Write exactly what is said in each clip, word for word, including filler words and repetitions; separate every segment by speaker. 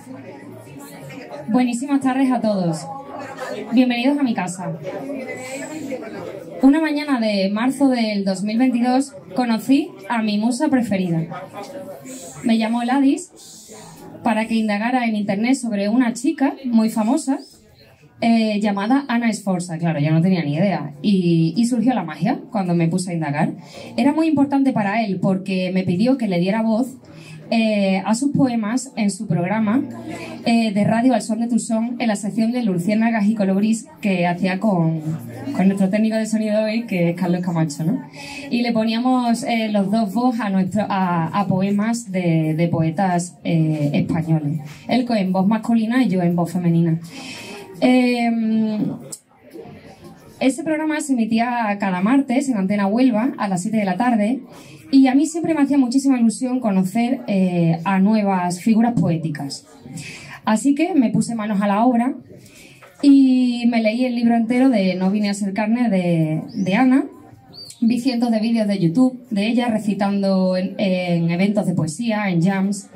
Speaker 1: Buenísimas tardes a todos. Bienvenidos a mi casa. Una mañana de marzo del dos mil veintidós conocí a mi musa preferida. Me llamó Ladis para que indagara en internet sobre una chica muy famosa eh, llamada Anna Sforza. Claro, yo no tenía ni idea. Y, y surgió la magia cuando me puse a indagar. Era muy importante para él porque me pidió que le diera voz Eh, a sus poemas en su programa eh, de radio Al Son de tu Son, en la sección de Luciérnagas y Colibríes que hacía con, con nuestro técnico de sonido hoy, que es Carlos Camacho, ¿no? Y le poníamos eh, los dos voz a, nuestro, a, a poemas de, de poetas eh, españoles. Él en voz masculina y yo en voz femenina. Eh, ese programa se emitía cada martes en Antena Huelva a las siete de la tarde. Y a mí siempre me hacía muchísima ilusión conocer eh, a nuevas figuras poéticas. Así que me puse manos a la obra y me leí el libro entero de No vine a ser carne de, de Ana. Vi cientos de vídeos de YouTube de ella recitando en, en eventos de poesía, en jams,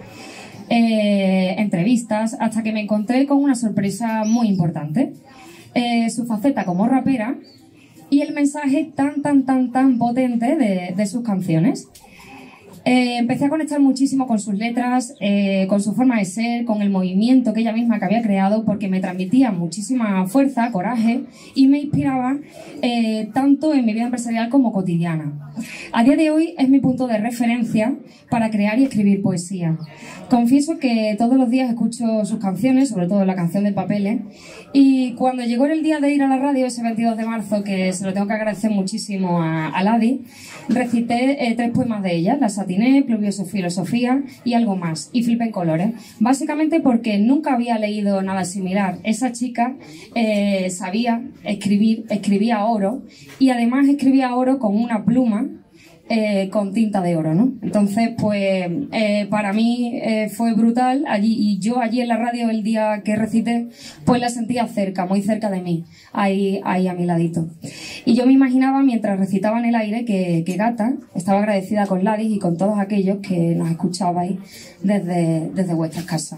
Speaker 1: eh, entrevistas, hasta que me encontré con una sorpresa muy importante. Eh, su faceta como rapera y el mensaje tan, tan, tan, tan potente de, de sus canciones. Eh, empecé a conectar muchísimo con sus letras, eh, con su forma de ser, con el movimiento que ella misma que había creado, porque me transmitía muchísima fuerza, coraje y me inspiraba eh, tanto en mi vida empresarial como cotidiana. A día de hoy es mi punto de referencia para crear y escribir poesía. Confieso que todos los días escucho sus canciones, sobre todo la canción de Papeles, y cuando llegó el día de ir a la radio, ese veintidós de marzo, que se lo tengo que agradecer muchísimo a, a Ladi, recité eh, tres poemas de ella, La Satiné, Pluviosa Filosofía y algo más, y flipé en colores. Básicamente porque nunca había leído nada similar. Esa chica eh, sabía escribir, escribía a oro, y además escribía a oro con una pluma Eh, con tinta de oro, ¿no? Entonces, pues, eh, para mí eh, fue brutal allí, y yo allí en la radio el día que recité, pues la sentía cerca, muy cerca de mí, ahí, ahí a mi ladito. Y yo me imaginaba, mientras recitaba en el aire, que, que Gata estaba agradecida con Ladis y con todos aquellos que nos escuchabais desde, desde vuestras casas.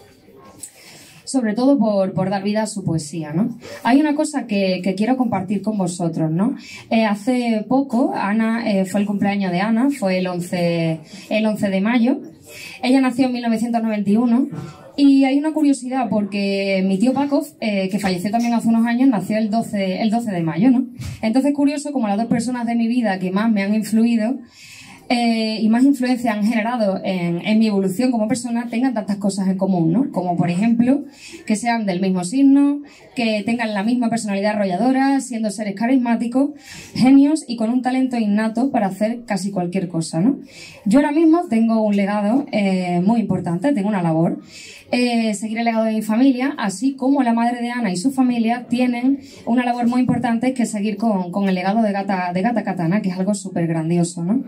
Speaker 1: Sobre todo por, por dar vida a su poesía, ¿no? Hay una cosa que, que quiero compartir con vosotros, ¿no? Eh, hace poco, Ana, eh, fue el cumpleaños de Ana, fue el once, el once de mayo. Ella nació en mil novecientos noventa y uno y hay una curiosidad porque mi tío Paco, eh, que falleció también hace unos años, nació el doce, el doce de mayo, ¿no? Entonces, curioso, como las dos personas de mi vida que más me han influido Eh, y más influencia han generado en, en mi evolución como persona, tengan tantas cosas en común, ¿no? Como, por ejemplo, que sean del mismo signo, que tengan la misma personalidad arrolladora, siendo seres carismáticos, genios y con un talento innato para hacer casi cualquier cosa, ¿no? Yo ahora mismo tengo un legado eh, muy importante, tengo una labor. Eh, seguir el legado de mi familia, así como la madre de Ana y su familia tienen una labor muy importante, que es seguir con, con el legado de Gata, de Gata Katana, que es algo súper grandioso, ¿no?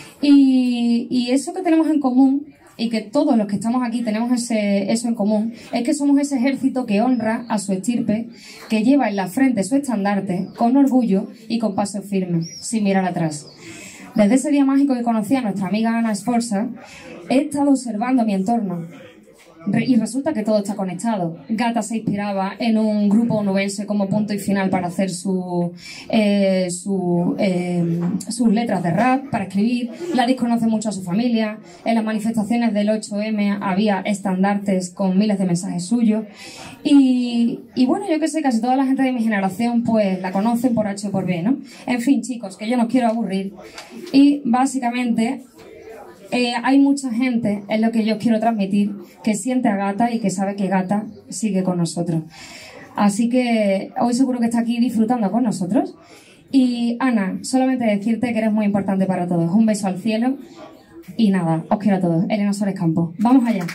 Speaker 1: Y, y eso que tenemos en común, y que todos los que estamos aquí tenemos ese, eso en común, es que somos ese ejército que honra a su estirpe, que lleva en la frente su estandarte con orgullo y con paso firme, sin mirar atrás. Desde ese día mágico que conocí a nuestra amiga Anna Sforza, he estado observando mi entorno. Y resulta que todo está conectado. Gata se inspiraba en un grupo onubense como punto y final para hacer su, eh, su, eh, sus letras de rap, para escribir. Ladis conoce mucho a su familia. En las manifestaciones del ocho eme había estandartes con miles de mensajes suyos. Y, y bueno, yo que sé, casi toda la gente de mi generación pues la conocen por H o por B, ¿no? En fin, chicos, que yo no os quiero aburrir. Y básicamente Eh, hay mucha gente, es lo que yo quiero transmitir, que siente a Gata y que sabe que Gata sigue con nosotros. Así que hoy seguro que está aquí disfrutando con nosotros. Y Ana, solamente decirte que eres muy importante para todos. Un beso al cielo y nada, os quiero a todos. Elena Suárez Campos. ¡Vamos allá!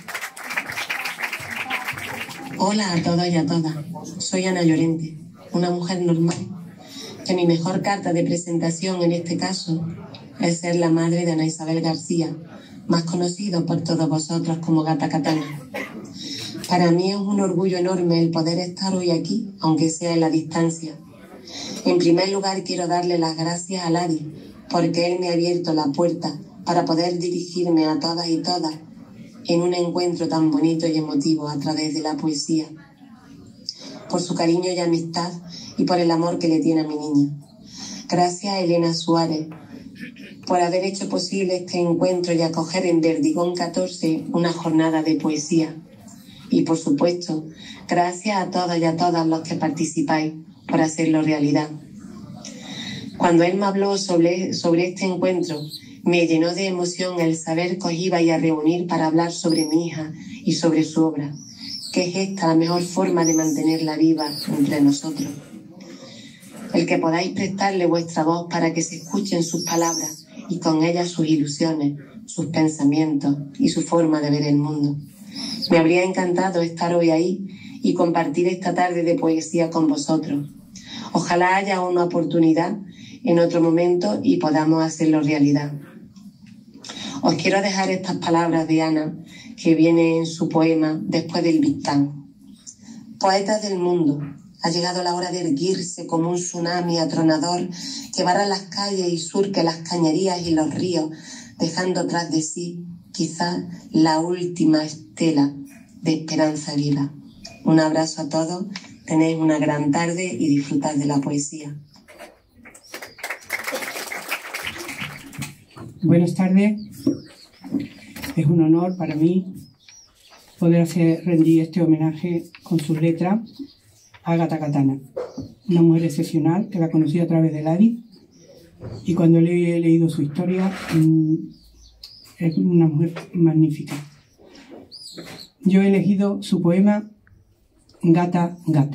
Speaker 2: Hola a todos y a todas. Soy Ana Llorente, una mujer normal, que mi mejor carta de presentación en este caso es ser la madre de Ana Isabel García, más conocido por todos vosotros como Gata Katana. Para mí es un orgullo enorme el poder estar hoy aquí, aunque sea en la distancia. En primer lugar, quiero darle las gracias a Ladi, porque él me ha abierto la puerta para poder dirigirme a todas y todas en un encuentro tan bonito y emotivo a través de la poesía, por su cariño y amistad y por el amor que le tiene a mi niña. Gracias a Elena Suárez por haber hecho posible este encuentro y acoger en Verdigón catorce una jornada de poesía. Y por supuesto, gracias a todas y a todas los que participáis por hacerlo realidad. Cuando él me habló sobre, sobre este encuentro, me llenó de emoción el saber que os ibais a reunir para hablar sobre mi hija y sobre su obra, que es esta la mejor forma de mantenerla viva entre nosotros. El que podáis prestarle vuestra voz para que se escuchen sus palabras y con ellas sus ilusiones, sus pensamientos y su forma de ver el mundo. Me habría encantado estar hoy ahí y compartir esta tarde de poesía con vosotros. Ojalá haya una oportunidad en otro momento y podamos hacerlo realidad. Os quiero dejar estas palabras de Ana, que viene en su poema Después del Victán. Poetas del mundo, ha llegado la hora de erguirse como un tsunami atronador que barra las calles y surque las cañerías y los ríos, dejando tras de sí quizás la última estela de esperanza viva. Un abrazo a todos, tenéis una gran tarde y disfrutad de la poesía.
Speaker 3: Buenas tardes. Es un honor para mí poder hacer, rendir este homenaje con sus letras a Ágata Katana, una mujer excepcional que la conocí a través de Ladi, y cuando le he leído su historia mmm, es una mujer magnífica. Yo he elegido su poema Gata, gata.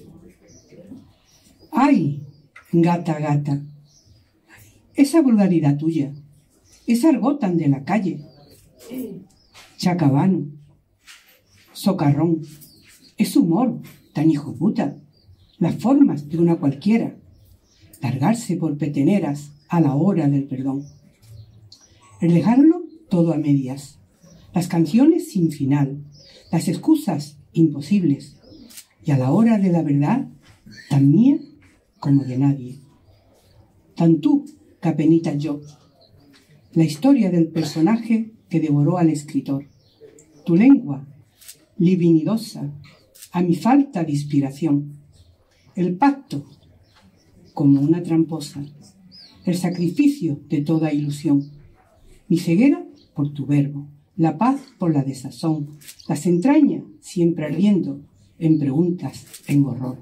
Speaker 3: ¡Ay, gata, gata! Esa vulgaridad tuya, ese argot tan de la calle, chacabano, socarrón, es humor tan hijo puta, las formas de una cualquiera, largarse por peteneras a la hora del perdón, el dejarlo todo a medias, las canciones sin final, las excusas imposibles, y a la hora de la verdad, tan mía como de nadie. Tan tú, capenita yo, la historia del personaje que devoró al escritor. Tu lengua, libidinosa, a mi falta de inspiración. El pacto, como una tramposa, el sacrificio de toda ilusión. Mi ceguera por tu verbo, la paz por la desazón, las entrañas siempre ardiendo en preguntas, en horror.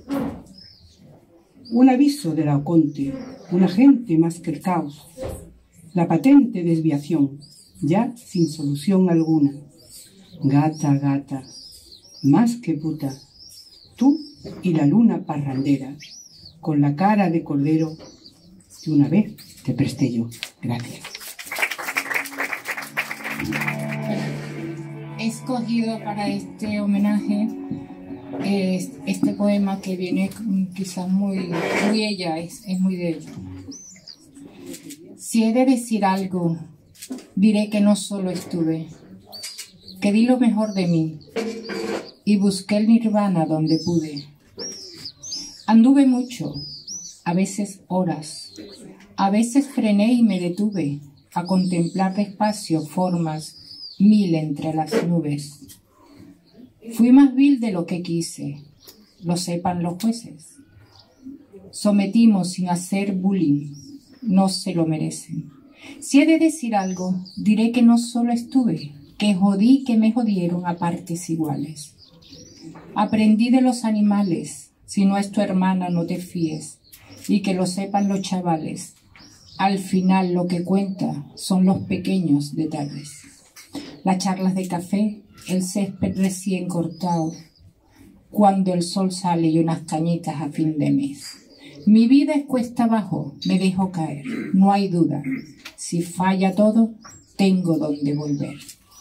Speaker 3: Un aviso de la Oconte, un agente más que el caos, la patente desviación, ya sin solución alguna. Gata, gata, más que puta, tú y la luna parrandera, con la cara de cordero que una vez te presté yo. Gracias.
Speaker 4: He escogido para este homenaje eh, este poema que viene quizás muy, muy ella, es, es muy de ella. Si he de decir algo, diré que no solo estuve, que di lo mejor de mí y busqué el nirvana donde pude. Anduve mucho, a veces horas, a veces frené y me detuve a contemplar despacio formas mil entre las nubes. Fui más vil de lo que quise, lo sepan los jueces. Sometimos sin hacer bullying, no se lo merecen. Si he de decir algo, diré que no solo estuve, que jodí que me jodieron a partes iguales. Aprendí de los animales, si no es tu hermana no te fíes, y que lo sepan los chavales. Al final lo que cuenta son los pequeños detalles. Las charlas de café, el césped recién cortado, cuando el sol sale y unas cañitas a fin de mes. Mi vida es cuesta abajo, me dejo caer, no hay duda. Si falla todo, tengo donde volver.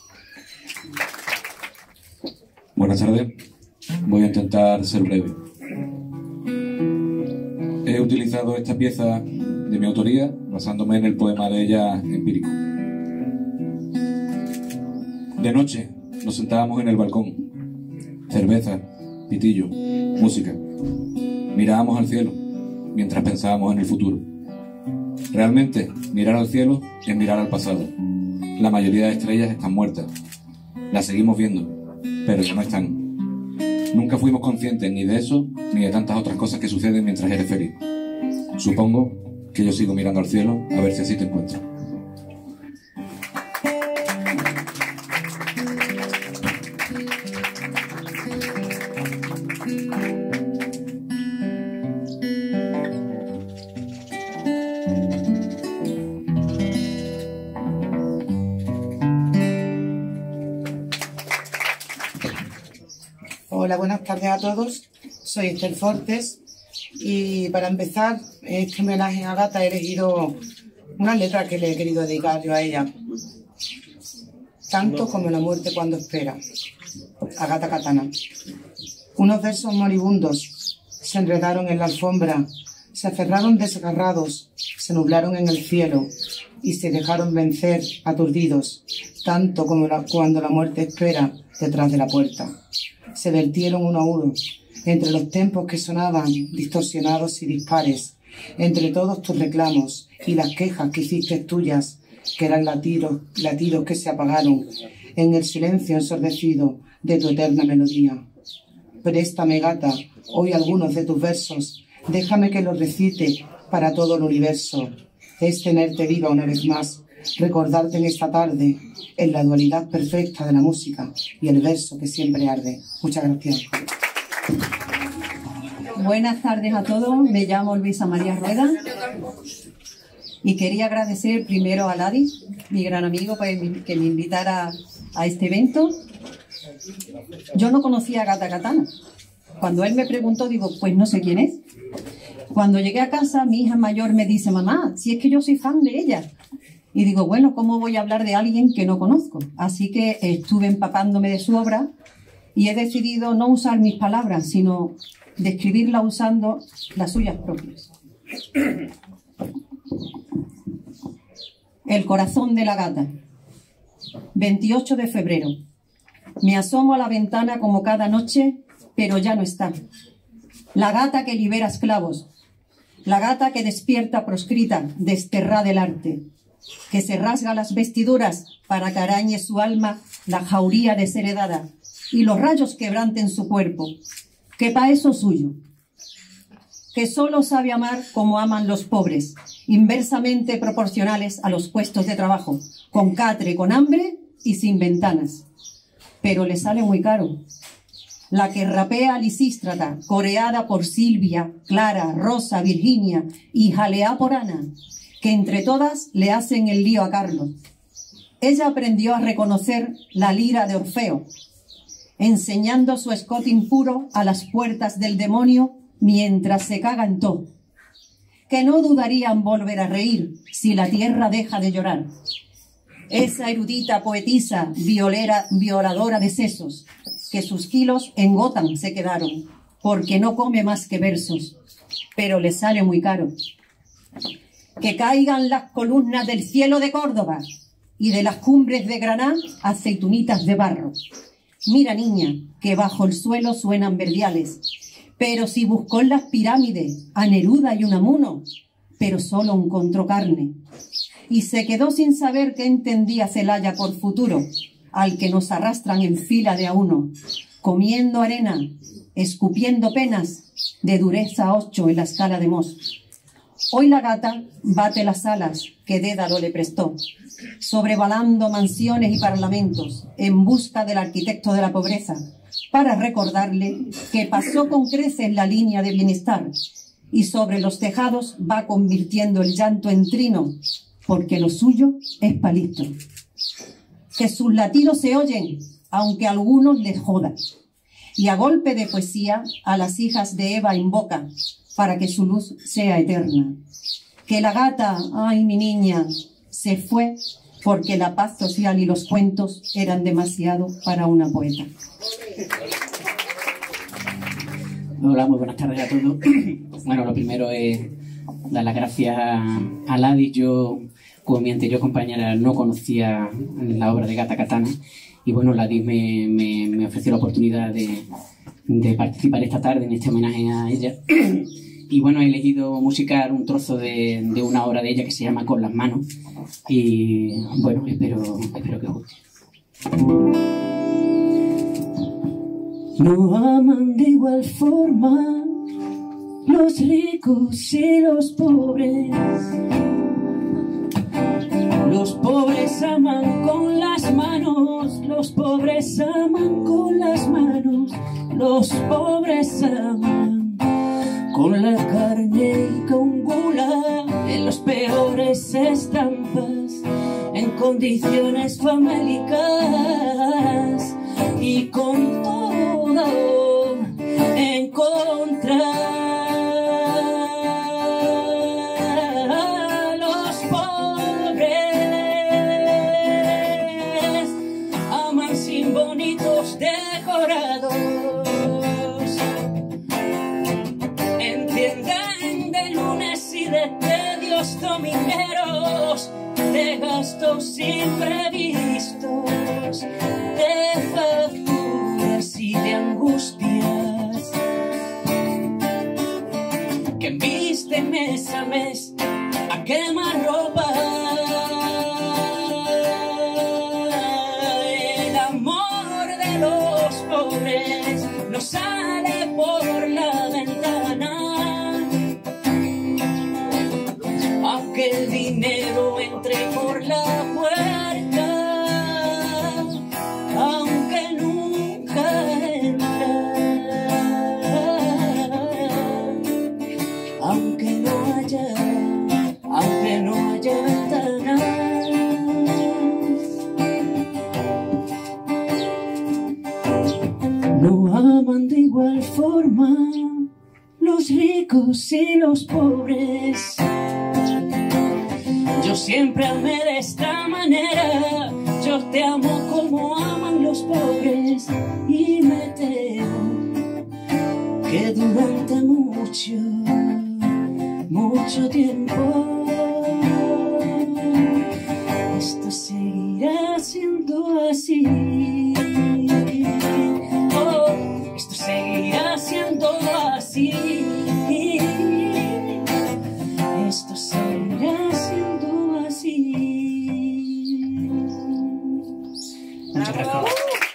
Speaker 5: Buenas tardes. Voy a intentar ser breve. He utilizado esta pieza de mi autoría basándome en el poema de ella empírico. De noche nos sentábamos en el balcón. Cerveza, pitillo, música. Mirábamos al cielo mientras pensábamos en el futuro. Realmente, mirar al cielo es mirar al pasado. La mayoría de estrellas están muertas. Las seguimos viendo, pero ya no están. Nunca fuimos conscientes ni de eso, ni de tantas otras cosas que suceden mientras eres feliz. Supongo que yo sigo mirando al cielo a ver si así te encuentro.
Speaker 6: Hola, buenas tardes a todos. Soy Esther Fortes y para empezar este homenaje a Agata he elegido una letra que le he querido dedicar yo a ella. Tanto como la muerte cuando espera. Agata Katana. Unos versos moribundos se enredaron en la alfombra, se aferraron desgarrados, se nublaron en el cielo y se dejaron vencer aturdidos, tanto como la, cuando la muerte espera detrás de la puerta. Se vertieron uno a uno, entre los tempos que sonaban distorsionados y dispares, entre todos tus reclamos y las quejas que hiciste tuyas, que eran latidos, latidos que se apagaron en el silencio ensordecido de tu eterna melodía. Préstame, gata, hoy algunos de tus versos, déjame que los recite para todo el universo. Es tenerte viva una vez más, recordarte en esta tarde, en la dualidad perfecta de la música y el verso que siempre arde. Muchas gracias.
Speaker 7: Buenas tardes a todos, me llamo Luisa María Rueda y quería agradecer primero a Ladi, mi gran amigo, que me invitara a este evento. Yo no conocía a Agata Katana. Cuando él me preguntó, digo, pues no sé quién es. Cuando llegué a casa, mi hija mayor me dice, mamá, si es que yo soy fan de ella. Y digo, bueno, ¿cómo voy a hablar de alguien que no conozco? Así que estuve empapándome de su obra y he decidido no usar mis palabras, sino describirla usando las suyas propias. El corazón de la gata. veintiocho de febrero. Me asomo a la ventana como cada noche, pero ya no está. La gata que libera esclavos. La gata que despierta proscrita, desterrada del arte. Que se rasga las vestiduras para que arañe su alma la jauría desheredada y los rayos quebranten su cuerpo, que pa' eso suyo, que solo sabe amar como aman los pobres, inversamente proporcionales a los puestos de trabajo, con catre, con hambre y sin ventanas, pero le sale muy caro. La que rapea a Lisístrata, coreada por Silvia, Clara, Rosa, Virginia y jaleá por Ana, que entre todas le hacen el lío a Carlos. Ella aprendió a reconocer la lira de Orfeo, enseñando su escote impuro a las puertas del demonio mientras se caga en todo, que no dudarían volver a reír si la tierra deja de llorar. Esa erudita poetisa, violera, violadora de sesos, que sus kilos en Gotham se quedaron, porque no come más que versos, pero le sale muy caro. Que caigan las columnas del cielo de Córdoba y de las cumbres de Granada aceitunitas de barro. Mira, niña, que bajo el suelo suenan verdiales, pero si buscó en las pirámides a Neruda y Unamuno, pero solo encontró carne. Y se quedó sin saber qué entendía Celaya por futuro, al que nos arrastran en fila de a uno, comiendo arena, escupiendo penas, de dureza ocho en la escala de Mohs. Hoy la gata bate las alas que Dédalo le prestó, sobrevolando mansiones y parlamentos en busca del arquitecto de la pobreza, para recordarle que pasó con creces la línea de bienestar y sobre los tejados va convirtiendo el llanto en trino, porque lo suyo es palito. Que sus latidos se oyen, aunque a algunos les joda, y a golpe de poesía a las hijas de Eva invoca, para que su luz sea eterna. Que la gata, ay mi niña, se fue porque la paz social y los cuentos eran demasiado para una poeta.
Speaker 8: Hola, muy buenas tardes a todos. Bueno, lo primero es dar las gracias a, a Ladi. Yo, como mi anterior compañera, no conocía la obra de Agata Katana y bueno, Ladi me, me, me ofreció la oportunidad de, de participar esta tarde en este homenaje a ella. Y bueno, he elegido musicar un trozo de, de una obra de ella que se llama Con las manos y bueno, espero, espero que os guste. No aman de igual forma los ricos y los pobres. Los pobres aman con las manos, los pobres aman con las manos, los pobres aman con la carne y con gula, en las peores estampas, en condiciones famélicas y con todo en contra. Domineros, de gastos imprevistos, de facturas y de angustias, que visten mes a mes a quemar ropa. El amor de los pobres no sale por la ventana, aunque el dinero entre por la puerta, aunque nunca entra, aunque no haya, aunque no haya ventanas. No aman de igual forma los ricos y los pobres. Yo siempre amé de esta manera, yo te amo como aman los pobres, y me temo que durante mucho, mucho tiempo esto seguirá siendo así. Oh, esto seguirá siendo así. Esto seguirá siendo así.
Speaker 9: Muchas gracias.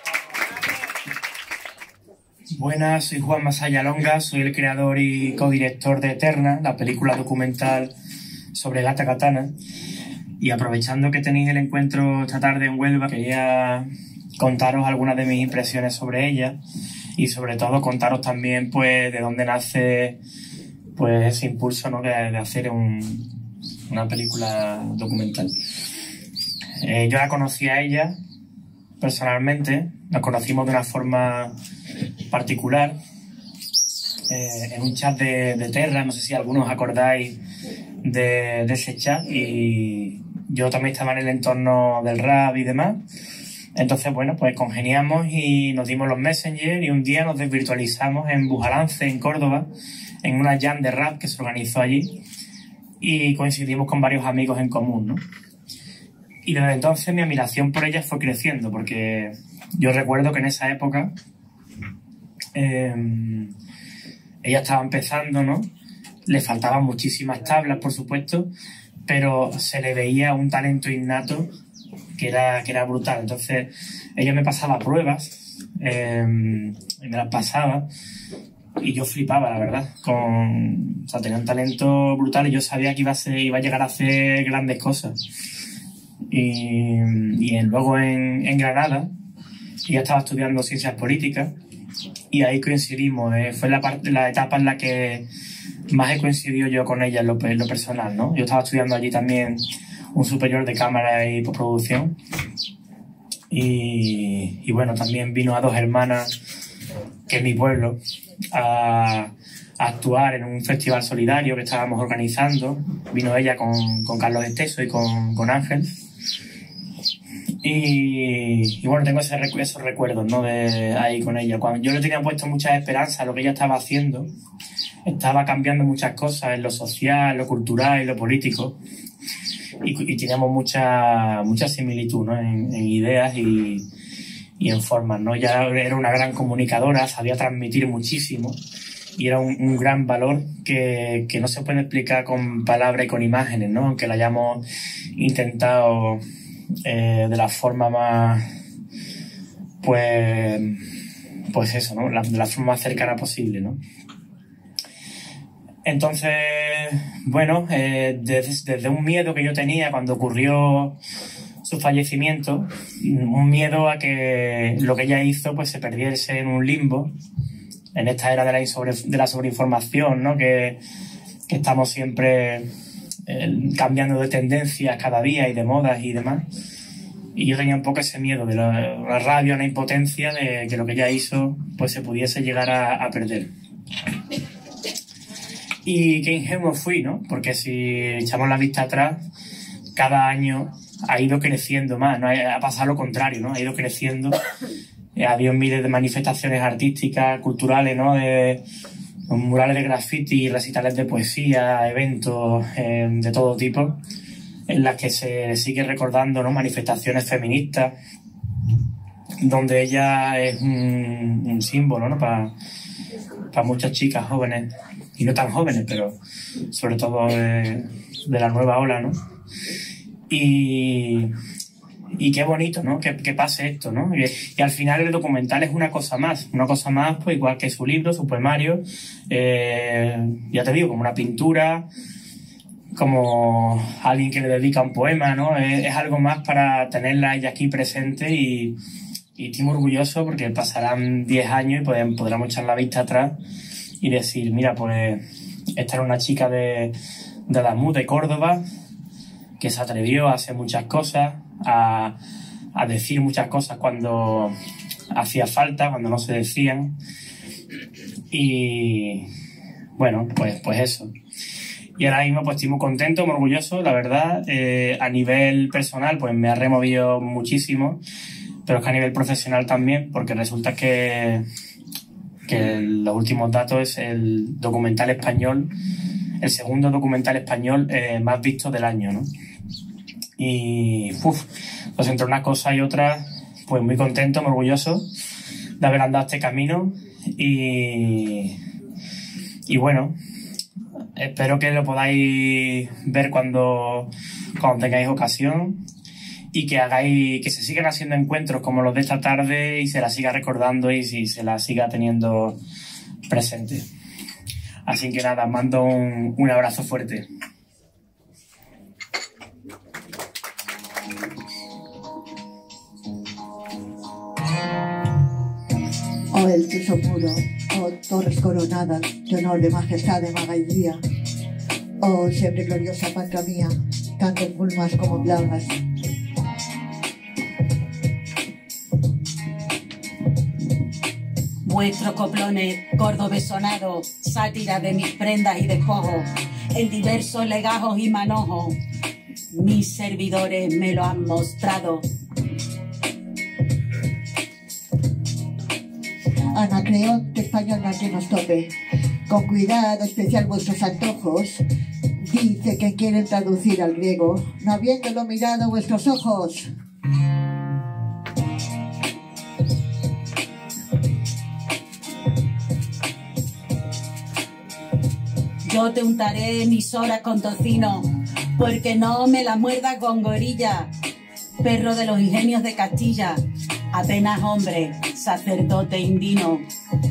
Speaker 9: Buenas, soy Juan Masaya Longa, soy el creador y codirector de Eterna, la película documental sobre Gata Katana. Y aprovechando que tenéis el encuentro esta tarde en Huelva, quería contaros algunas de mis impresiones sobre ella y sobre todo contaros también pues de dónde nace pues ese impulso, ¿no?, de, de hacer un, una película documental. Eh, yo la conocí a ella personalmente, la conocimos de una forma particular eh, en un chat de, de Terra, no sé si algunos os acordáis de, de ese chat, y yo también estaba en el entorno del rap y demás. Entonces, bueno, pues congeniamos y nos dimos los Messenger y un día nos desvirtualizamos en Bujalance, en Córdoba, en una jam de rap que se organizó allí, y coincidimos con varios amigos en común, ¿no? Y desde entonces mi admiración por ella fue creciendo, porque yo recuerdo que en esa época eh, ella estaba empezando, ¿no? Le faltaban muchísimas tablas, por supuesto, pero se le veía un talento innato que era, que era brutal. Entonces ella me pasaba pruebas, eh, y me las pasaba, y yo flipaba, la verdad. Con, o sea, tenía un talento brutal y yo sabía que iba a, ser, iba a llegar a hacer grandes cosas. Y, y luego en, en Granada, ella estaba estudiando ciencias políticas y ahí coincidimos. Eh, fue la, parte, la etapa en la que más he coincidido yo con ella en lo, en lo personal, ¿no? Yo estaba estudiando allí también un superior de cámara y postproducción. Y, y bueno, también vino a Dos Hermanas, que es mi pueblo, a, a actuar en un festival solidario que estábamos organizando. Vino ella con, con Carlos Esteso y con, con Ángel. Y, y bueno, tengo ese, esos recuerdos, ¿no?, de ahí con ella. Cuando yo le tenía puesto muchas esperanzas a lo que ella estaba haciendo, estaba cambiando muchas cosas en lo social, lo cultural y lo político. Y, y teníamos mucha, mucha similitud, ¿no?, en, en ideas y, y en formas, ¿no? Ella era una gran comunicadora, sabía transmitir muchísimo y era un, un gran valor que, que no se puede explicar con palabras y con imágenes, ¿no? Aunque la hayamos intentado eh, de la forma más, pues, pues eso, ¿no? La, de la forma más cercana posible, ¿no? Entonces, bueno, eh, desde, desde un miedo que yo tenía cuando ocurrió su fallecimiento, un miedo a que lo que ella hizo pues se perdiese en un limbo, en esta era de la, sobre, de la sobreinformación, ¿no? Que, que estamos siempre eh, cambiando de tendencias cada día y de modas y demás. Y yo tenía un poco ese miedo de la, la rabia, la impotencia de que lo que ella hizo pues se pudiese llegar a, a perder. Y qué ingenuo fui, ¿no? Porque si echamos la vista atrás, cada año ha ido creciendo más, ¿no? Ha pasado lo contrario, ¿no? Ha ido creciendo. Ha habido miles de manifestaciones artísticas, culturales, ¿no? De murales de graffiti, recitales de poesía, eventos eh, de todo tipo, en las que se sigue recordando, ¿no? Manifestaciones feministas, donde ella es un, un símbolo, ¿no? Para, para muchas chicas jóvenes, y no tan jóvenes, pero sobre todo de, de la nueva ola, ¿no? Y, y qué bonito, ¿no? Que, que pase esto, ¿no? Y, y al final el documental es una cosa más, una cosa más, pues igual que su libro, su poemario, eh, ya te digo, como una pintura, como alguien que le dedica un poema, ¿no? Es, es algo más para tenerla ella aquí presente y, y estoy muy orgulloso porque pasarán diez años y podremos, podremos echar la vista atrás y decir, mira, pues esta era una chica de, de Adamuz, de Córdoba, que se atrevió a hacer muchas cosas, a, a decir muchas cosas cuando hacía falta, cuando no se decían. Y bueno, pues, pues eso. Y ahora mismo pues estoy muy contento, muy orgulloso, la verdad. Eh, a nivel personal pues me ha removido muchísimo, pero es que a nivel profesional también, porque resulta que, que los últimos datos es el documental español, el segundo documental español eh, más visto del año, ¿no? Y, uff, pues entre unas cosas y otras, pues muy contento, muy orgulloso de haber andado este camino y, y bueno, espero que lo podáis ver cuando, cuando tengáis ocasión y que hagáis, que se sigan haciendo encuentros como los de esta tarde y se la siga recordando y si se la siga teniendo presente. Así que nada, mando un, un abrazo fuerte.
Speaker 10: Oh, el piso puro, oh, torres coronadas, de honor, de majestad, de maravilla. Oh, siempre gloriosa patria mía, tanto en pulmas como plagas.
Speaker 11: Vuestros coplones, cordobés sonado, sátira de mis prendas y despojos, en diversos legajos y manojos, mis servidores me lo han mostrado.
Speaker 10: Anacreonte español no que nos tope, con cuidado especial vuestros antojos. Dice que quieren traducir al griego, no habiéndolo mirado vuestros ojos.
Speaker 11: Yo te untaré mis horas con tocino, porque no me la muerdas con gorilla, perro de los ingenios de Castilla, apenas hombre, sacerdote indino.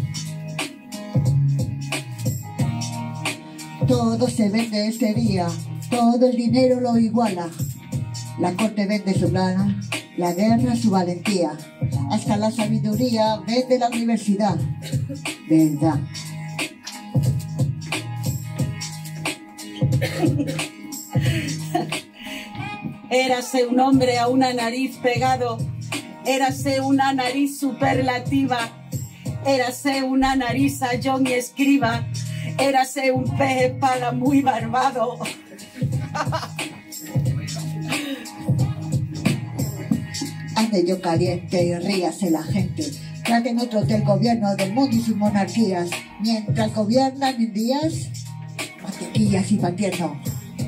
Speaker 10: Todo se vende este día, todo el dinero lo iguala. La corte vende su plana, la guerra su valentía, hasta la sabiduría vende la universidad. Verdad.
Speaker 11: Érase un hombre a una nariz pegado, érase una nariz superlativa, érase una nariz a John y Escriba, érase un pez espada muy barbado.
Speaker 10: Ande yo caliente y ríase la gente, traten otros del gobierno del mundo y sus monarquías, mientras gobiernan en días, mantequillas y pan tierno.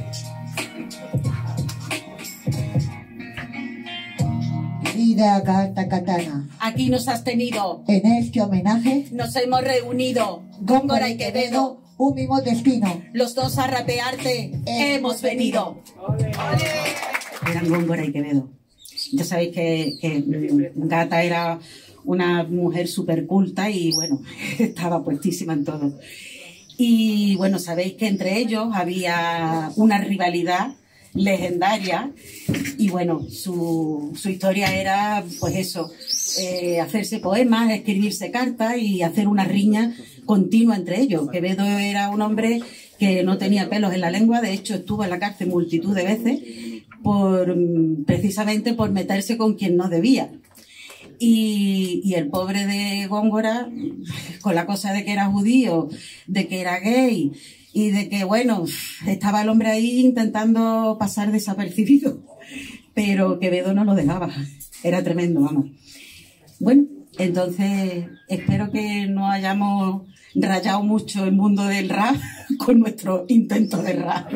Speaker 10: Querida Gata Katana,
Speaker 11: aquí nos has tenido,
Speaker 10: en este homenaje
Speaker 11: nos hemos reunido, Góngora y Quevedo,
Speaker 10: un mismo destino,
Speaker 11: los dos a rapearte hemos venido.
Speaker 12: Eran Góngora y Quevedo. Ya sabéis que, que Gata era
Speaker 11: una mujer súper culta y bueno, estaba puestísima en todo. Y bueno, sabéis que entre ellos había una rivalidad legendaria y bueno, su, su historia era pues eso, eh, hacerse poemas, escribirse cartas y hacer una riña continua entre ellos. Quevedo era un hombre que no tenía pelos en la lengua, de hecho estuvo en la cárcel multitud de veces por, precisamente por meterse con quien no debía. Y, y el pobre de Góngora, con la cosa de que era judío, de que era gay y de que, bueno, estaba el hombre ahí intentando pasar desapercibido, pero Quevedo no lo dejaba, era tremendo, vamos. Bueno, entonces espero que no hayamos rayado mucho el mundo del rap con nuestro intento de rap.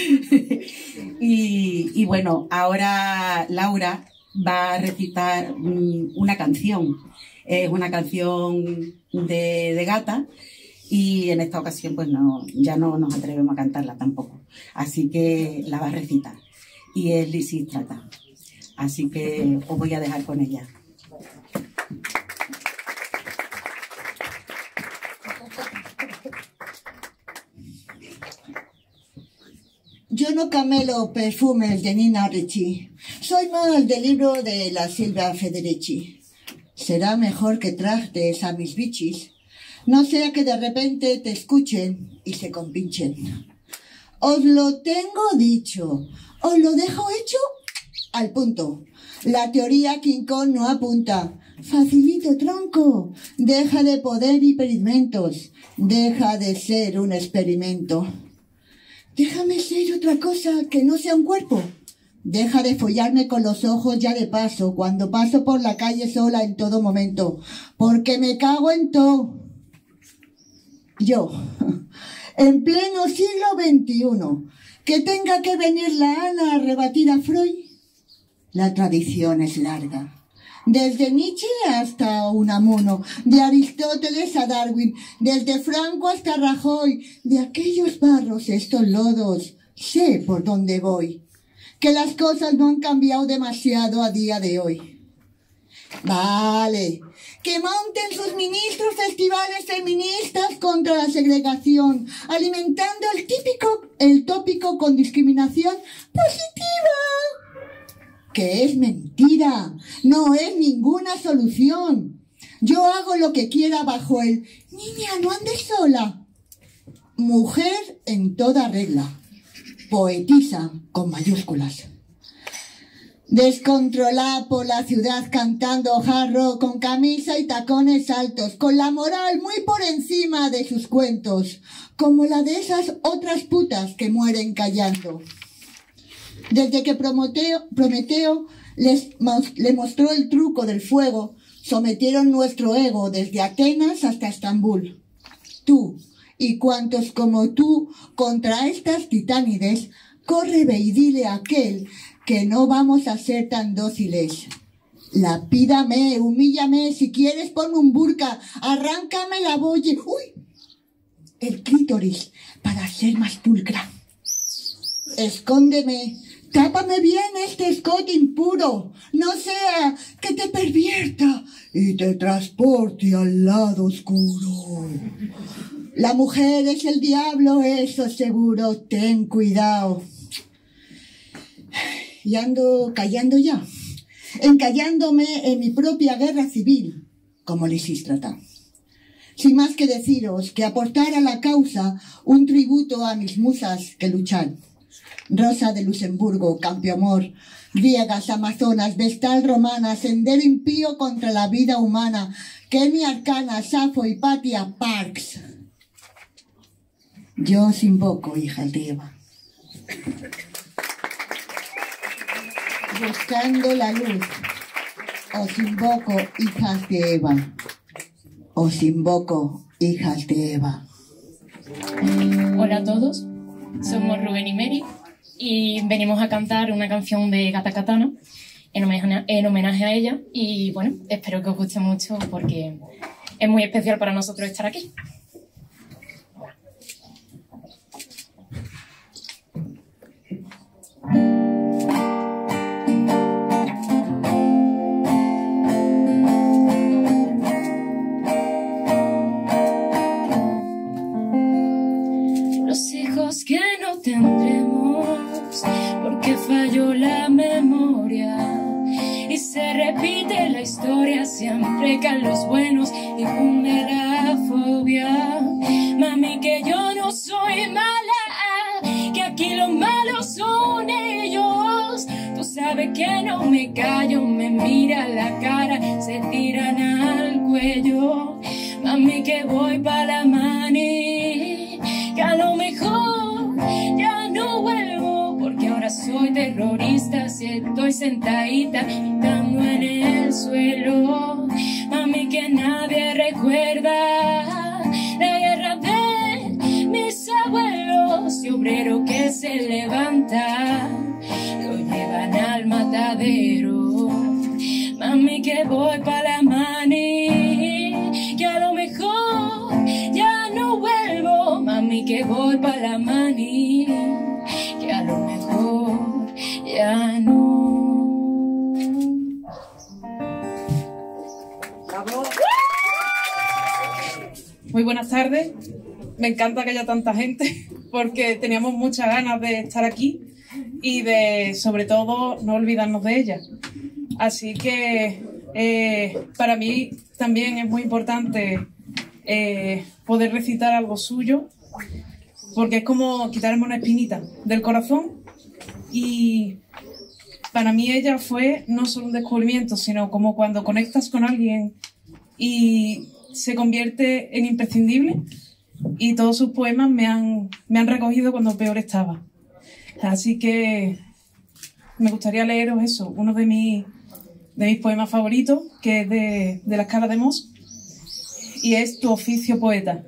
Speaker 11: y, y bueno, ahora Laura va a recitar una canción, es una canción de, de Gata, y en esta ocasión pues no, ya no nos atrevemos a cantarla tampoco, así que la va a recitar y es Lisístrata, así que os voy a dejar con ella.
Speaker 10: Yo no camelo perfumes de Nina Ricci. Soy más del libro de la Silvia Federici. Será mejor que trates a mis bichis, no sea que de repente te escuchen y se compinchen. Os lo tengo dicho, os lo dejo hecho al punto. La teoría King Kong no apunta. Facilito, tronco. Deja de poder y pedimentos. Deja de ser un experimento. Déjame ser otra cosa que no sea un cuerpo. Deja de follarme con los ojos ya de paso, cuando paso por la calle sola en todo momento, porque me cago en todo. Yo, en pleno siglo veintiuno, que tenga que venir la Ana a rebatir a Freud. La tradición es larga. Desde Nietzsche hasta Unamuno, de Aristóteles a Darwin, desde Franco hasta Rajoy, de aquellos barros, estos lodos, sé por dónde voy, que las cosas no han cambiado demasiado a día de hoy. Vale, que monten sus ministros festivales feministas contra la segregación, alimentando el típico, el tópico con discriminación positiva. Que es mentira, no es ninguna solución. Yo hago lo que quiera bajo el niña, no andes sola. Mujer en toda regla, poetisa con mayúsculas. Descontrolada por la ciudad cantando hard rock con camisa y tacones altos, con la moral muy por encima de sus cuentos, como la de esas otras putas que mueren callando. Desde que Prometeo, Prometeo les, le mostró el truco del fuego, sometieron nuestro ego desde Atenas hasta Estambul. Tú y cuantos como tú contra estas titánides, corre ve y dile a aquel que no vamos a ser tan dóciles. Lapídame, humíllame, si quieres ponme un burka, arráncame la boye, uy, el clítoris para ser más pulcra. Escóndeme, tápame bien este escote impuro, no sea que te pervierta y te transporte al lado oscuro. La mujer es el diablo, eso seguro, ten cuidado. Y ando callando ya, encallándome en mi propia guerra civil, como Lisístrata. Sin más que deciros que aportar a la causa un tributo a mis musas que luchar. Rosa de Luxemburgo, Campeamor, griegas, amazonas, vestal romana, sendero impío contra la vida humana, Kenia Arcana, Safo, Hipatia, Parks. Yo os invoco, hijas de Eva. Buscando la luz, os invoco, hijas de Eva. Os invoco, hijas de Eva.
Speaker 12: Hola a todos, somos Rubén y Mary y venimos a cantar una canción de Gata Katana en homenaje, en homenaje a ella y bueno, espero que os guste mucho porque es muy especial para nosotros estar aquí. la historia siempre caen los buenos y cunde la fobia. Mami, que yo no soy mala, que aquí los malos son ellos. Tú sabes que no me callo, me miran la cara, se tiran al cuello. Mami, que voy pa' la mani, que a lo mejor ya no vuelvo, porque ahora soy terrorista si estoy sentadita gritando en el suelo. Mami, que nadie recuerda la guerra de mis abuelos, y obrero que se levanta lo llevan al matadero. Mami, que voy pa' la mani, que a lo mejor ya no vuelvo. Mami, que voy pa' la mani, que a lo mejor ya no.
Speaker 13: Muy buenas tardes. Me encanta que haya tanta gente porque teníamos muchas ganas de estar aquí y de, sobre todo, no olvidarnos de ella. Así que eh, para mí también es muy importante eh, poder recitar algo suyo, porque es como quitarme una espinita del corazón. Y para mí ella fue no solo un descubrimiento, sino como cuando conectas con alguien y se convierte en imprescindible, y todos sus poemas me han, me han recogido cuando peor estaba. Así que me gustaría leeros eso, uno de, mi, de mis poemas favoritos, que es de, de La Escala de Mos, y es Tu oficio, poeta.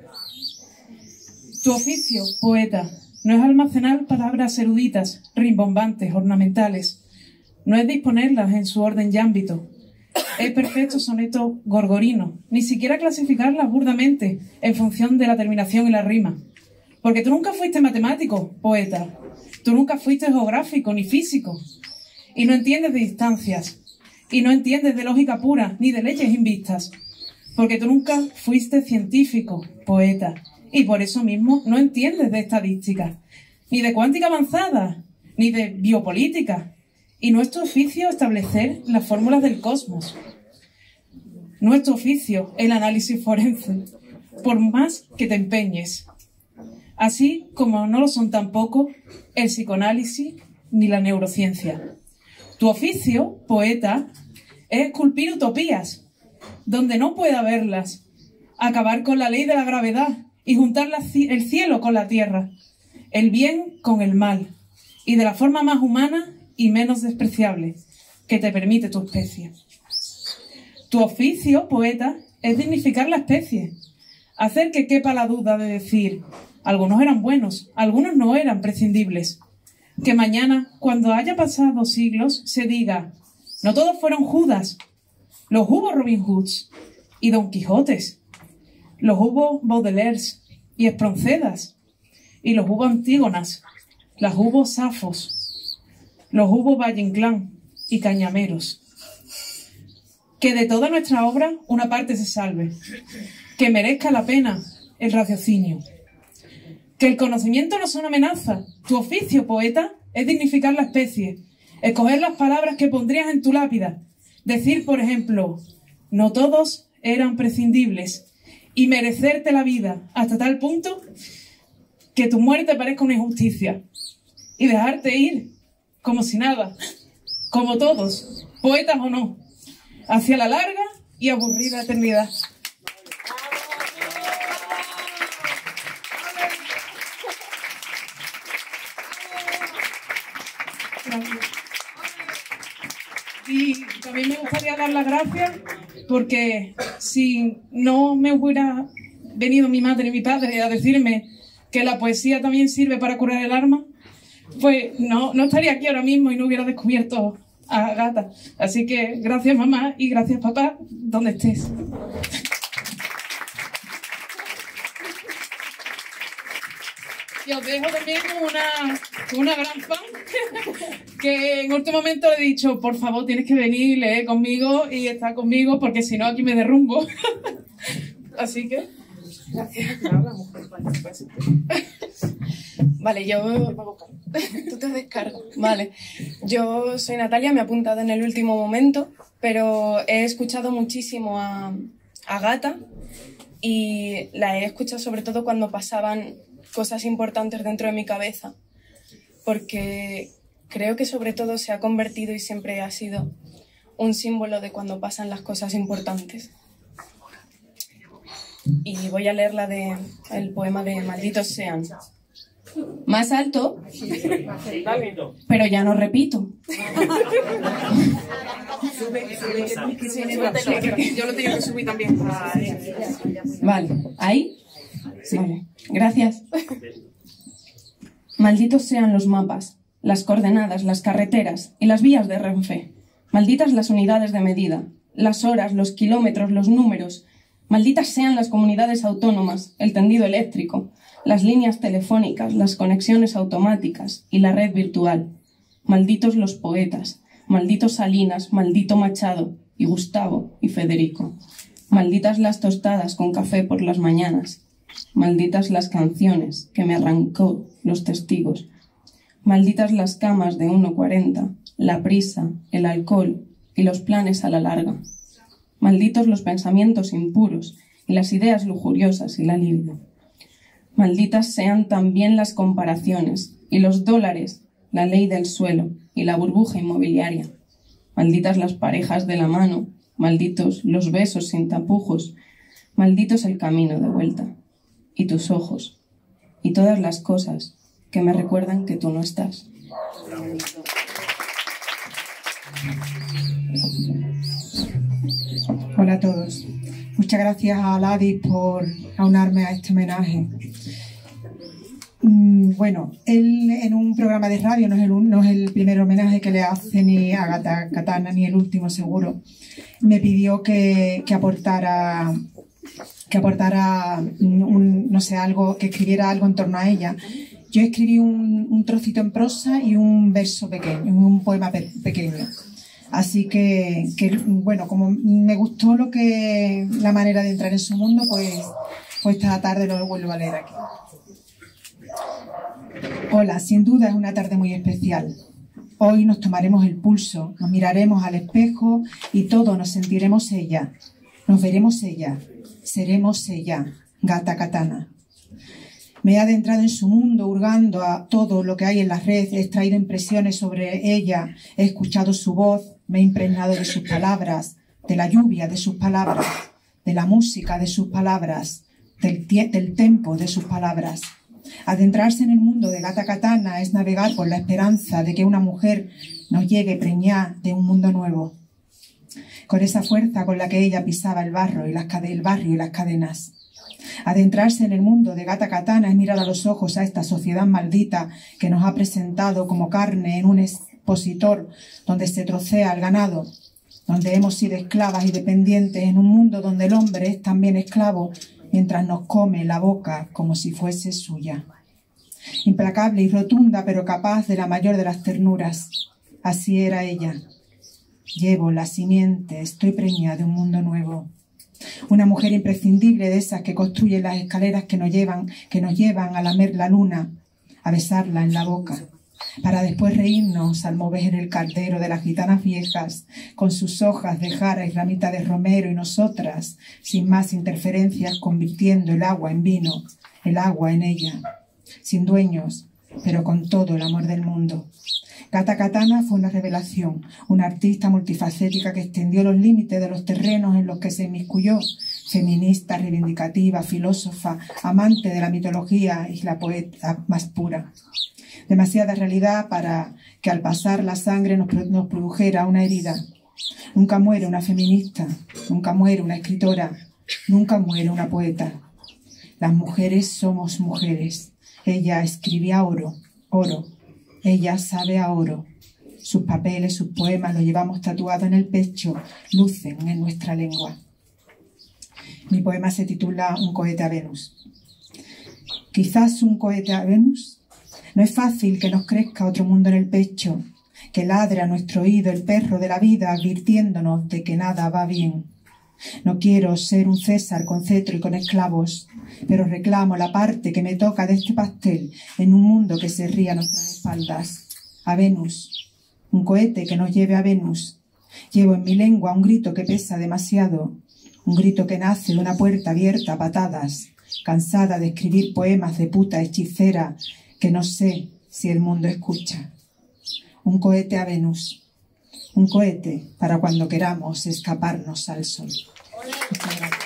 Speaker 13: Tu oficio, poeta, no es almacenar palabras eruditas, rimbombantes, ornamentales. No es disponerlas en su orden y ámbito. Es perfecto soneto gorgorino, ni siquiera clasificarlas burdamente en función de la terminación y la rima. Porque tú nunca fuiste matemático, poeta. Tú nunca fuiste geográfico ni físico. Y no entiendes de distancias. Y no entiendes de lógica pura, ni de leyes invistas. Porque tú nunca fuiste científico, poeta. Y por eso mismo no entiendes de estadística, ni de cuántica avanzada, ni de biopolítica. Y nuestro oficio establecer las fórmulas del cosmos. Nuestro oficio, el análisis forense, por más que te empeñes. Así como no lo son tampoco el psicoanálisis ni la neurociencia. Tu oficio, poeta, es esculpir utopías, donde no pueda haberlas, acabar con la ley de la gravedad y juntar la, el cielo con la tierra, el bien con el mal, y de la forma más humana y menos despreciable que te permite tu especie. Tu oficio, poeta, es dignificar la especie, hacer que quepa la duda de decir, algunos eran buenos, algunos no eran prescindibles. Que mañana, cuando haya pasado siglos, se diga, no todos fueron Judas, los hubo Robin Hoods y Don Quijotes, los hubo Baudelaires y Esproncidas, y los hubo Antígonas, las hubo Safos, los hubo Valle Inclán y Cañameros. Que de toda nuestra obra una parte se salve, que merezca la pena el raciocinio. Que el conocimiento no es una amenaza. Tu oficio, poeta, es dignificar la especie, escoger las palabras que pondrías en tu lápida, decir, por ejemplo, no todos eran prescindibles, y merecerte la vida hasta tal punto que tu muerte parezca una injusticia, y dejarte ir como si nada, como todos, poetas o no, hacia la larga y aburrida eternidad. Y también me gustaría dar las gracias porque si no me hubiera venido mi madre y mi padre a decirme que la poesía también sirve para curar el alma, pues no, no estaría aquí ahora mismo y no hubiera descubierto a Gata. Así que gracias mamá y gracias papá, donde estés. Y os dejo también una, una gran fan que en último momento le he dicho, por favor tienes que venir, leer conmigo y estar conmigo porque si no aquí me derrumbo. Así que gracias.
Speaker 14: Vale, yo... Tú te descargas. Vale. Yo soy Natalia, me he apuntado en el último momento pero he escuchado muchísimo a, a Gata y la he escuchado sobre todo cuando pasaban cosas importantes dentro de mi cabeza, porque creo que sobre todo se ha convertido y siempre ha sido un símbolo de cuando pasan las cosas importantes. Y voy a leer la de, el poema de Malditos sean. Más alto, pero ya no repito.
Speaker 13: Yo lo tenía que subir también.
Speaker 14: Vale, ¿ahí? Vale, gracias. Malditos sean los mapas, las coordenadas, las carreteras y las vías de Renfe. Malditas las unidades de medida, las horas, los kilómetros, los números. Malditas sean las comunidades autónomas, el tendido eléctrico, las líneas telefónicas, las conexiones automáticas y la red virtual. Malditos los poetas, malditos Salinas, maldito Machado y Gustavo y Federico. Malditas las tostadas con café por las mañanas. Malditas las canciones que me arrancó los testigos. Malditas las camas de uno cuarenta, la prisa, el alcohol y los planes a la larga. Malditos los pensamientos impuros y las ideas lujuriosas y la libido. Malditas sean también las comparaciones y los dólares, la ley del suelo y la burbuja inmobiliaria. Malditas las parejas de la mano, malditos los besos sin tapujos, malditos el camino de vuelta, y tus ojos, y todas las cosas que me recuerdan que tú no estás.
Speaker 15: Hola a todos. Muchas gracias a Aladis por aunarme a este homenaje. Bueno, él en un programa de radio, no es, el, no es el primer homenaje que le hace ni a Gata Katana, ni el último seguro, me pidió que, que aportara, que aportara un, no sé, algo, que escribiera algo en torno a ella. Yo escribí un, un trocito en prosa y un verso pequeño, un poema pe pequeño. Así que, que, bueno, como me gustó lo que la manera de entrar en su mundo, pues, pues esta tarde lo vuelvo a leer aquí. Hola, sin duda es una tarde muy especial. Hoy nos tomaremos el pulso, nos miraremos al espejo y todos nos sentiremos ella. Nos veremos ella, seremos ella, Gata Katana. Me he adentrado en su mundo, hurgando a todo lo que hay en la red, he extraído impresiones sobre ella, he escuchado su voz, me he impregnado de sus palabras, de la lluvia de sus palabras, de la música de sus palabras, del, del tempo de sus palabras. Adentrarse en el mundo de Gata Katana es navegar con la esperanza de que una mujer nos llegue preñada de un mundo nuevo, con esa fuerza con la que ella pisaba el barro y las, el barrio y las cadenas. Adentrarse en el mundo de Gata Katana es mirar a los ojos a esta sociedad maldita que nos ha presentado como carne en un expositor donde se trocea el ganado, donde hemos sido esclavas y dependientes en un mundo donde el hombre es también esclavo mientras nos come la boca como si fuese suya. Implacable y rotunda, pero capaz de la mayor de las ternuras. Así era ella. Llevo la simiente, estoy preñada de un mundo nuevo. Una mujer imprescindible de esas que construyen las escaleras que nos llevan, que nos llevan a lamer la luna, a besarla en la boca, para después reírnos al mover el caldero de las gitanas viejas, con sus hojas de jara y ramita de romero, y nosotras, sin más interferencias, convirtiendo el agua en vino, el agua en ella, sin dueños, pero con todo el amor del mundo. Gata Katana fue una revelación, una artista multifacética que extendió los límites de los terrenos en los que se inmiscuyó, feminista, reivindicativa, filósofa, amante de la mitología y la poeta más pura. Demasiada realidad para que al pasar la sangre nos, nos produjera una herida. Nunca muere una feminista, nunca muere una escritora, nunca muere una poeta. Las mujeres somos mujeres. Ella escribía oro, oro. Ella sabe a oro. Sus papeles, sus poemas los llevamos tatuados en el pecho, lucen en nuestra lengua. Mi poema se titula Un cohete a Venus. Quizás un cohete a Venus. No es fácil que nos crezca otro mundo en el pecho, que ladre a nuestro oído el perro de la vida advirtiéndonos de que nada va bien. No quiero ser un César con cetro y con esclavos, pero reclamo la parte que me toca de este pastel en un mundo que se ríe a nuestras espaldas. A Venus, un cohete que nos lleve a Venus, Llevo en mi lengua un grito que pesa demasiado, un grito que nace de una puerta abierta a patadas, cansada de escribir poemas de puta hechicera que no sé si el mundo escucha. Un cohete a Venus, un cohete para cuando queramos escaparnos al sol. Muchas gracias.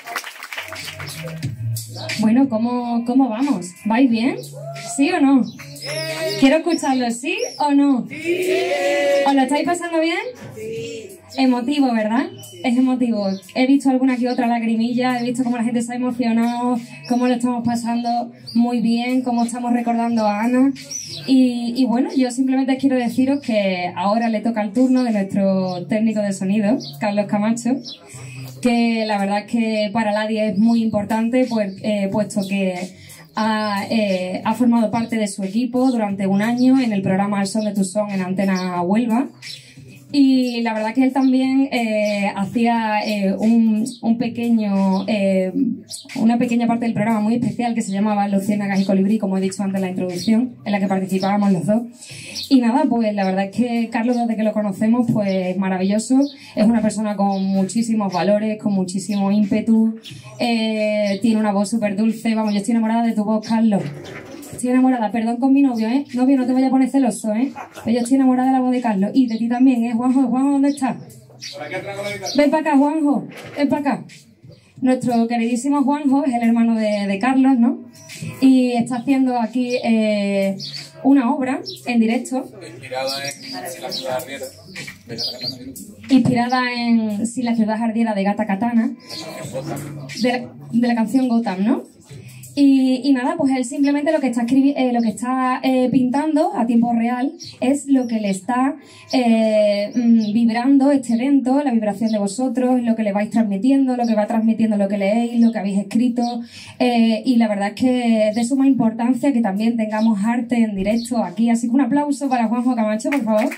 Speaker 1: Bueno, ¿cómo, cómo vamos? ¿Vais bien? ¿Sí o no? Quiero escucharlo, ¿sí o no? ¿Os lo estáis pasando bien? Emotivo, ¿verdad? Es emotivo. He visto alguna que otra lagrimilla, he visto cómo la gente se ha emocionado, cómo lo estamos pasando muy bien, cómo estamos recordando a Ana. Y, y bueno, yo simplemente quiero deciros que ahora le toca el turno de nuestro técnico de sonido, Carlos Camacho, que la verdad es que para Ladi es muy importante, pues, eh, puesto que ha, eh, ha formado parte de su equipo durante un año en el programa El Son de tu Son en Antena Huelva. Y la verdad que él también eh, hacía eh, un, un pequeño, eh, una pequeña parte del programa muy especial que se llamaba Luciérnagas y Colibrí, como he dicho antes en la introducción, en la que participábamos los dos. Y nada, pues la verdad es que Carlos, desde que lo conocemos, pues es maravilloso. Es una persona con muchísimos valores, con muchísimo ímpetu. Eh, tiene una voz súper dulce. Vamos, yo estoy enamorada de tu voz, Carlos. Estoy enamorada, perdón con mi novio, ¿eh? Novio, no te vayas a poner celoso, ¿eh? Pero yo estoy enamorada de la voz de Carlos. Y de ti también, ¿eh? Juanjo, Juanjo, ¿dónde estás? Ven para acá, Juanjo. Ven para acá. Nuestro queridísimo Juanjo es el hermano de, de Carlos, ¿no? Y está haciendo aquí eh, una obra en directo.
Speaker 5: Inspirada en Si la ciudad ardiera.
Speaker 1: Inspirada en Si la ciudad ardiera de Gata Katana. De la, de la canción Gotham, ¿no? Y, y nada, pues él simplemente lo que está, escribi eh, lo que está eh, pintando a tiempo real es lo que le está eh, mm, vibrando este evento, la vibración de vosotros, lo que le vais transmitiendo, lo que va transmitiendo lo que leéis, lo que habéis escrito. Eh, y la verdad es que es de suma importancia que también tengamos arte en directo aquí. Así que un aplauso para Juanjo Camacho, por favor.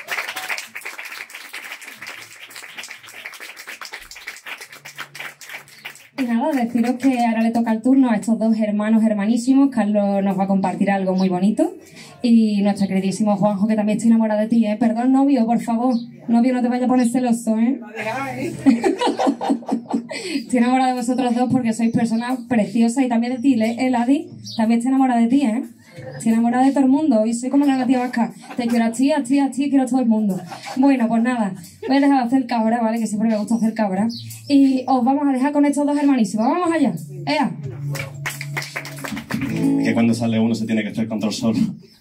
Speaker 1: Y nada, deciros que ahora le toca el turno a estos dos hermanos hermanísimos. Carlos nos va a compartir algo muy bonito. Y nuestro queridísimo Juanjo, que también estoy enamorada de ti, ¿eh? Perdón, novio, por favor. Novio, no te vayas a poner celoso, ¿eh? Estoy enamorada de vosotros dos porque sois personas preciosas. Y también de ti, ¿eh, Ladi? También estoy enamorada de ti, ¿eh? Estoy enamorada de todo el mundo y soy como la tía Vasca. Te quiero a ti, a ti, a ti, quiero a todo el mundo. Bueno, pues nada, voy a dejar de hacer cabra, ¿vale? Que siempre me gusta hacer cabra. Y os vamos a dejar con estos dos hermanísimos. ¡Vamos allá! ¡Ea!
Speaker 16: Es que cuando sale uno se tiene que hacer control solo.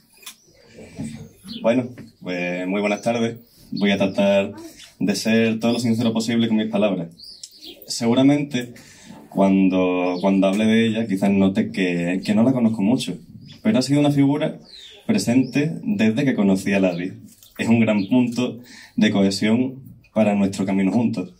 Speaker 16: Bueno, pues muy buenas tardes. Voy a tratar de ser todo lo sincero posible con mis palabras. Seguramente, cuando, cuando hable de ella, quizás note que, que no la conozco mucho. Pero ha sido una figura presente desde que conocí a Ladi. Es un gran punto de cohesión para nuestro camino juntos.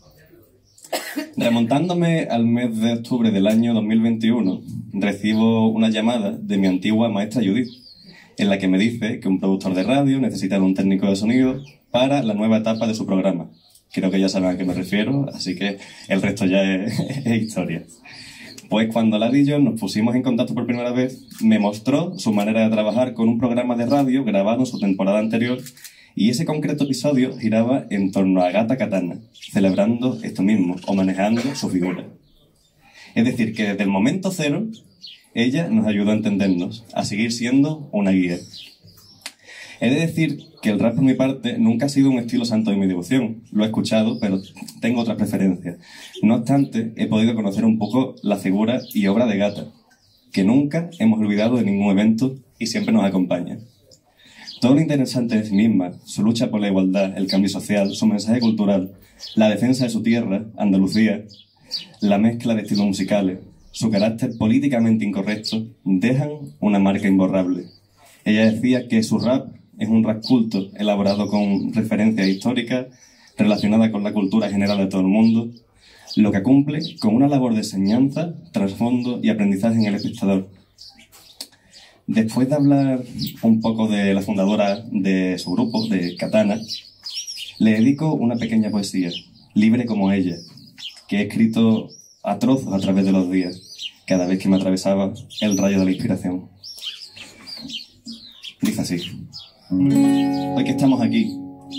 Speaker 16: Remontándome al mes de octubre del año dos mil veintiuno, recibo una llamada de mi antigua maestra Judith, en la que me dice que un productor de radio necesita un técnico de sonido para la nueva etapa de su programa. Creo que ya saben a qué me refiero, así que el resto ya es, es historia. Pues cuando Ladi y yo nos pusimos en contacto por primera vez, me mostró su manera de trabajar con un programa de radio grabado en su temporada anterior, y ese concreto episodio giraba en torno a Gata Katana, celebrando esto mismo, homenajeando su figura. Es decir, que desde el momento cero, ella nos ayudó a entendernos, a seguir siendo una guía. He de decir que el rap por mi parte nunca ha sido un estilo santo de mi devoción. Lo he escuchado, pero tengo otras preferencias. No obstante, he podido conocer un poco la figura y obra de Gata, que nunca hemos olvidado de ningún evento y siempre nos acompaña. Todo lo interesante de sí misma, su lucha por la igualdad, el cambio social, su mensaje cultural, la defensa de su tierra, Andalucía, la mezcla de estilos musicales, su carácter políticamente incorrecto, dejan una marca imborrable. Ella decía que su rap es un rap culto, elaborado con referencias históricas, relacionadas con la cultura general de todo el mundo, lo que cumple con una labor de enseñanza, trasfondo y aprendizaje en el espectador. Después de hablar un poco de la fundadora de su grupo, de Katana, le dedico una pequeña poesía, libre como ella, que he escrito a trozos a través de los días, cada vez que me atravesaba el rayo de la inspiración. Dice así: hoy que estamos aquí,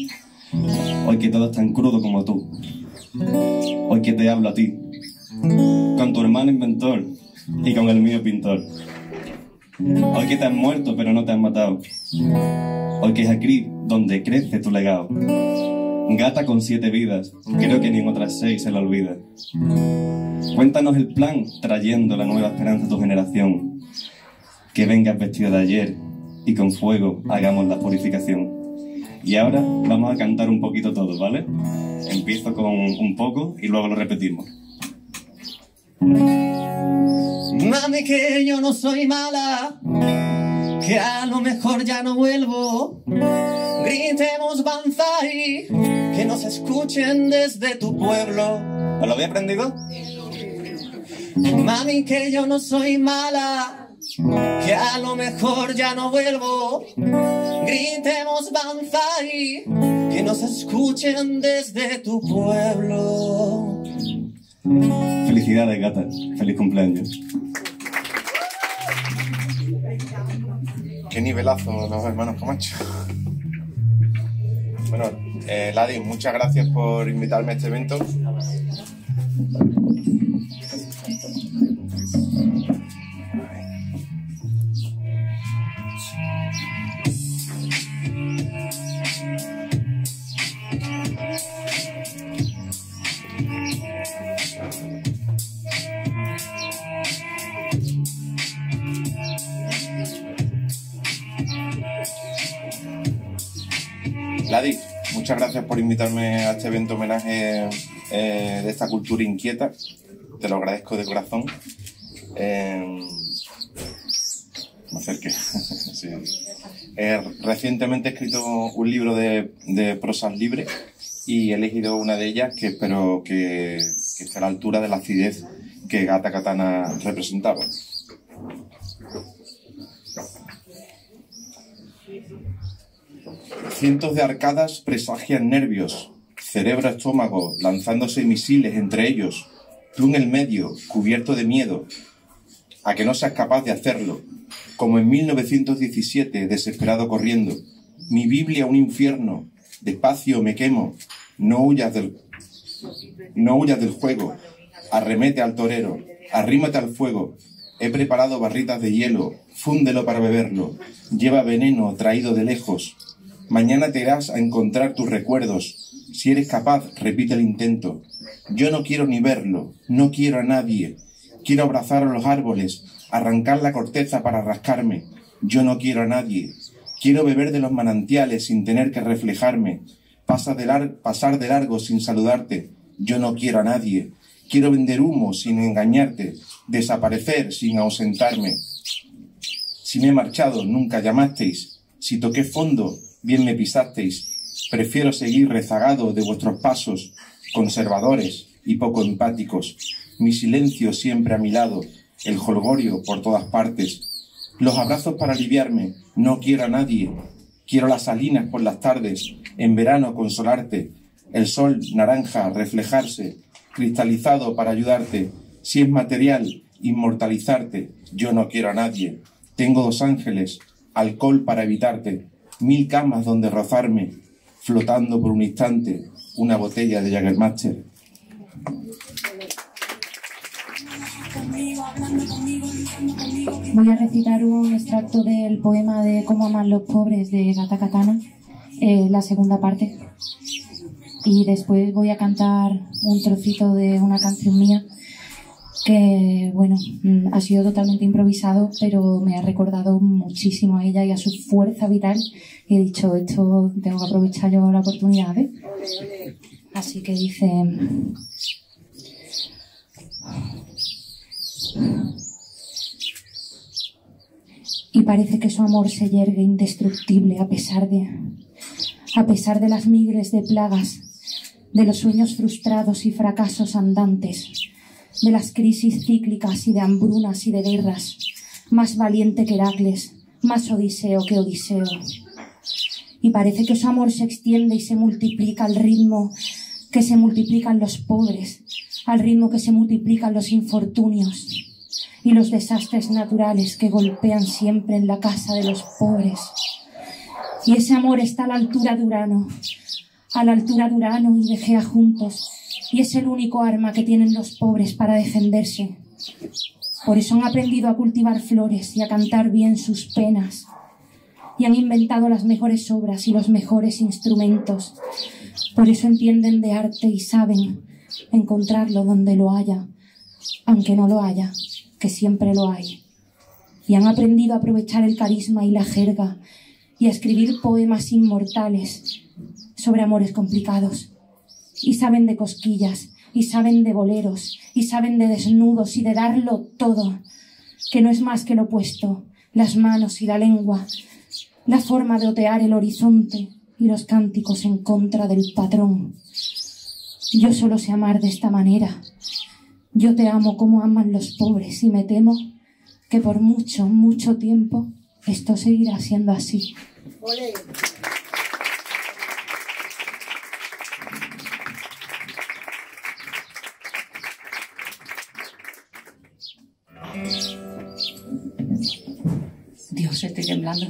Speaker 16: Hoy que todo es tan crudo como tú. Hoy que te hablo a ti, con tu hermano inventor y con el mío pintor. Hoy que te has muerto pero no te has matado. Hoy que es aquí donde crece tu legado. Gata con siete vidas, creo que ni en otras seis se la olvida. Cuéntanos el plan trayendo la nueva esperanza a tu generación. Que vengas vestida de ayer y con fuego hagamos la purificación. Y ahora vamos a cantar un poquito todos, ¿vale? Empiezo con un poco y luego lo repetimos.
Speaker 17: Mami, que yo no soy mala, que a lo mejor ya no vuelvo. Gritemos Banzai, que nos escuchen desde tu pueblo.
Speaker 16: ¿Os lo habéis aprendido?
Speaker 17: Mami, que yo no soy mala, que a lo mejor ya no vuelvo. Gritemos Banzai, que nos escuchen desde tu pueblo.
Speaker 16: Felicidades, Gata. Feliz cumpleaños.
Speaker 18: Qué nivelazo los hermanos Camacho. Bueno, eh, Ladi, muchas gracias por invitarme a este evento. Ladi, muchas gracias por invitarme a este evento homenaje eh, de esta cultura inquieta. Te lo agradezco de corazón. Eh, me acerqué. Sí. Eh, recientemente he escrito un libro de, de prosas libres y he elegido una de ellas que espero que, que esté a la altura de la acidez que Gata Katana representaba. Cientos de arcadas presagian nervios, cerebro, estómago, lanzándose misiles entre ellos. Tú en el medio, cubierto de miedo, a que no seas capaz de hacerlo. Como en mil novecientos diecisiete, desesperado corriendo. Mi Biblia un infierno, despacio me quemo. No huyas del, no huyas del juego. Arremete al torero, arrímate al fuego. He preparado barritas de hielo, fúndelo para beberlo. Lleva veneno traído de lejos. Mañana te irás a encontrar tus recuerdos. Si eres capaz, repite el intento. Yo no quiero ni verlo, no quiero a nadie. Quiero abrazar a los árboles, arrancar la corteza para rascarme. Yo no quiero a nadie. Quiero beber de los manantiales sin tener que reflejarme. Pasa de lar- pasar de largo sin saludarte. Yo no quiero a nadie. Quiero vender humo sin engañarte. Desaparecer sin ausentarme. Si me he marchado, nunca llamasteis. Si toqué fondo, bien me pisasteis. Prefiero seguir rezagado de vuestros pasos, conservadores y poco empáticos. Mi silencio siempre a mi lado, el jolgorio por todas partes. Los abrazos para aliviarme, no quiero a nadie. Quiero las salinas por las tardes, en verano consolarte. El sol naranja reflejarse, cristalizado para ayudarte. Si es material, inmortalizarte. Yo no quiero a nadie. Tengo dos ángeles, alcohol para evitarte. Mil camas donde rozarme, flotando por un instante, una botella de Jägermeister.
Speaker 19: Voy a recitar un extracto del poema de Cómo aman los pobres de Gata Katana, eh, la segunda parte. Y después voy a cantar un trocito de una canción mía que, bueno, ha sido totalmente improvisado, pero me ha recordado muchísimo a ella y a su fuerza vital. Y he dicho, esto tengo que aprovechar yo la oportunidad, ¿eh? Así que dice... Y parece que su amor se yergue indestructible a pesar de... a pesar de las migres de plagas, de los sueños frustrados y fracasos andantes, de las crisis cíclicas y de hambrunas y de guerras, más valiente que Heracles, más odiseo que Odiseo. Y parece que su amor se extiende y se multiplica al ritmo que se multiplican los pobres, al ritmo que se multiplican los infortunios y los desastres naturales que golpean siempre en la casa de los pobres. Y ese amor está a la altura de Urano, a la altura de Urano y de Gea juntos, y es el único arma que tienen los pobres para defenderse. Por eso han aprendido a cultivar flores y a cantar bien sus penas, y han inventado las mejores obras y los mejores instrumentos. Por eso entienden de arte y saben encontrarlo donde lo haya, aunque no lo haya, que siempre lo hay. Y han aprendido a aprovechar el carisma y la jerga y a escribir poemas inmortales sobre amores complicados. Y saben de cosquillas, y saben de boleros, y saben de desnudos y de darlo todo, que no es más que lo opuesto, las manos y la lengua, la forma de otear el horizonte y los cánticos en contra del patrón. Yo solo sé amar de esta manera. Yo te amo como aman los pobres y me temo que por mucho, mucho tiempo esto seguirá siendo así.
Speaker 10: Olé.
Speaker 19: Dios, estoy temblando.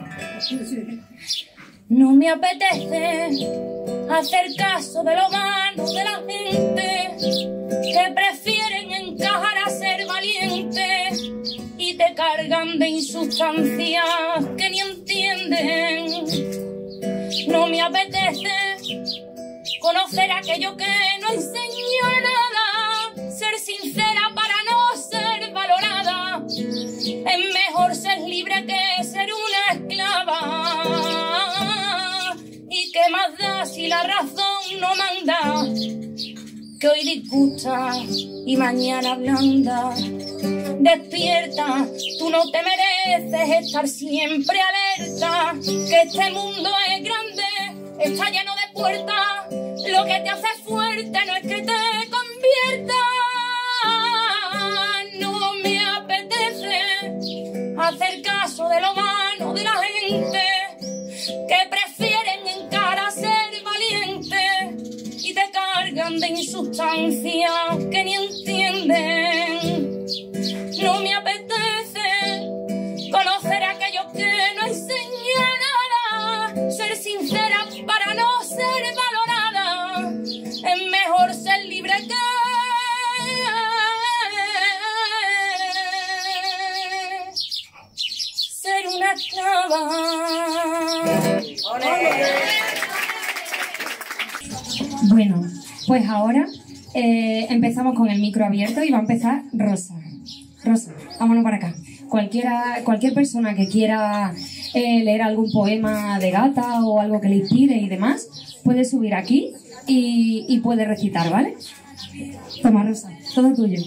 Speaker 19: No me apetece hacer caso de lo vano de la gente que prefieren encajar a ser valientes y te cargan de insustancias que ni entienden. No me apetece conocer aquello que no enseña nada, ser sincera para no ser valorada. Es mejor ser libre que ser una esclava. ¿Y qué más da si la razón no manda? Que hoy disgusta y mañana blanda. Despierta, tú no te mereces estar siempre alerta. Que este mundo es grande, está lleno de puertas. Lo que te hace fuerte no es que te convierta. No me apetece hacer caso de lo vano de la gente que prefieren encarar ser valientes y te cargan de insustancias que ni entienden. No me apetece conocer aquello que no enseña nada, ser sincera para no ser valorada. Es mejor ser libre que ser una esclava. Bueno, pues ahora eh, empezamos con el micro abierto y va a empezar Rosa. Rosa, vámonos para acá. Cualquiera, cualquier persona que quiera eh, leer algún poema de Gata o algo que le inspire y demás, puede subir aquí y, y puede recitar, ¿vale? Toma, Rosa, todo tuyo.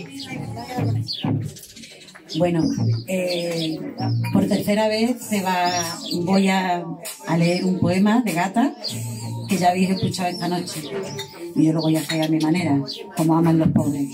Speaker 11: Bueno, eh, por tercera vez se va, voy a, a leer un poema de Gata que ya habéis escuchado esta noche. Y yo lo voy a hacer a mi manera, como aman los pobres.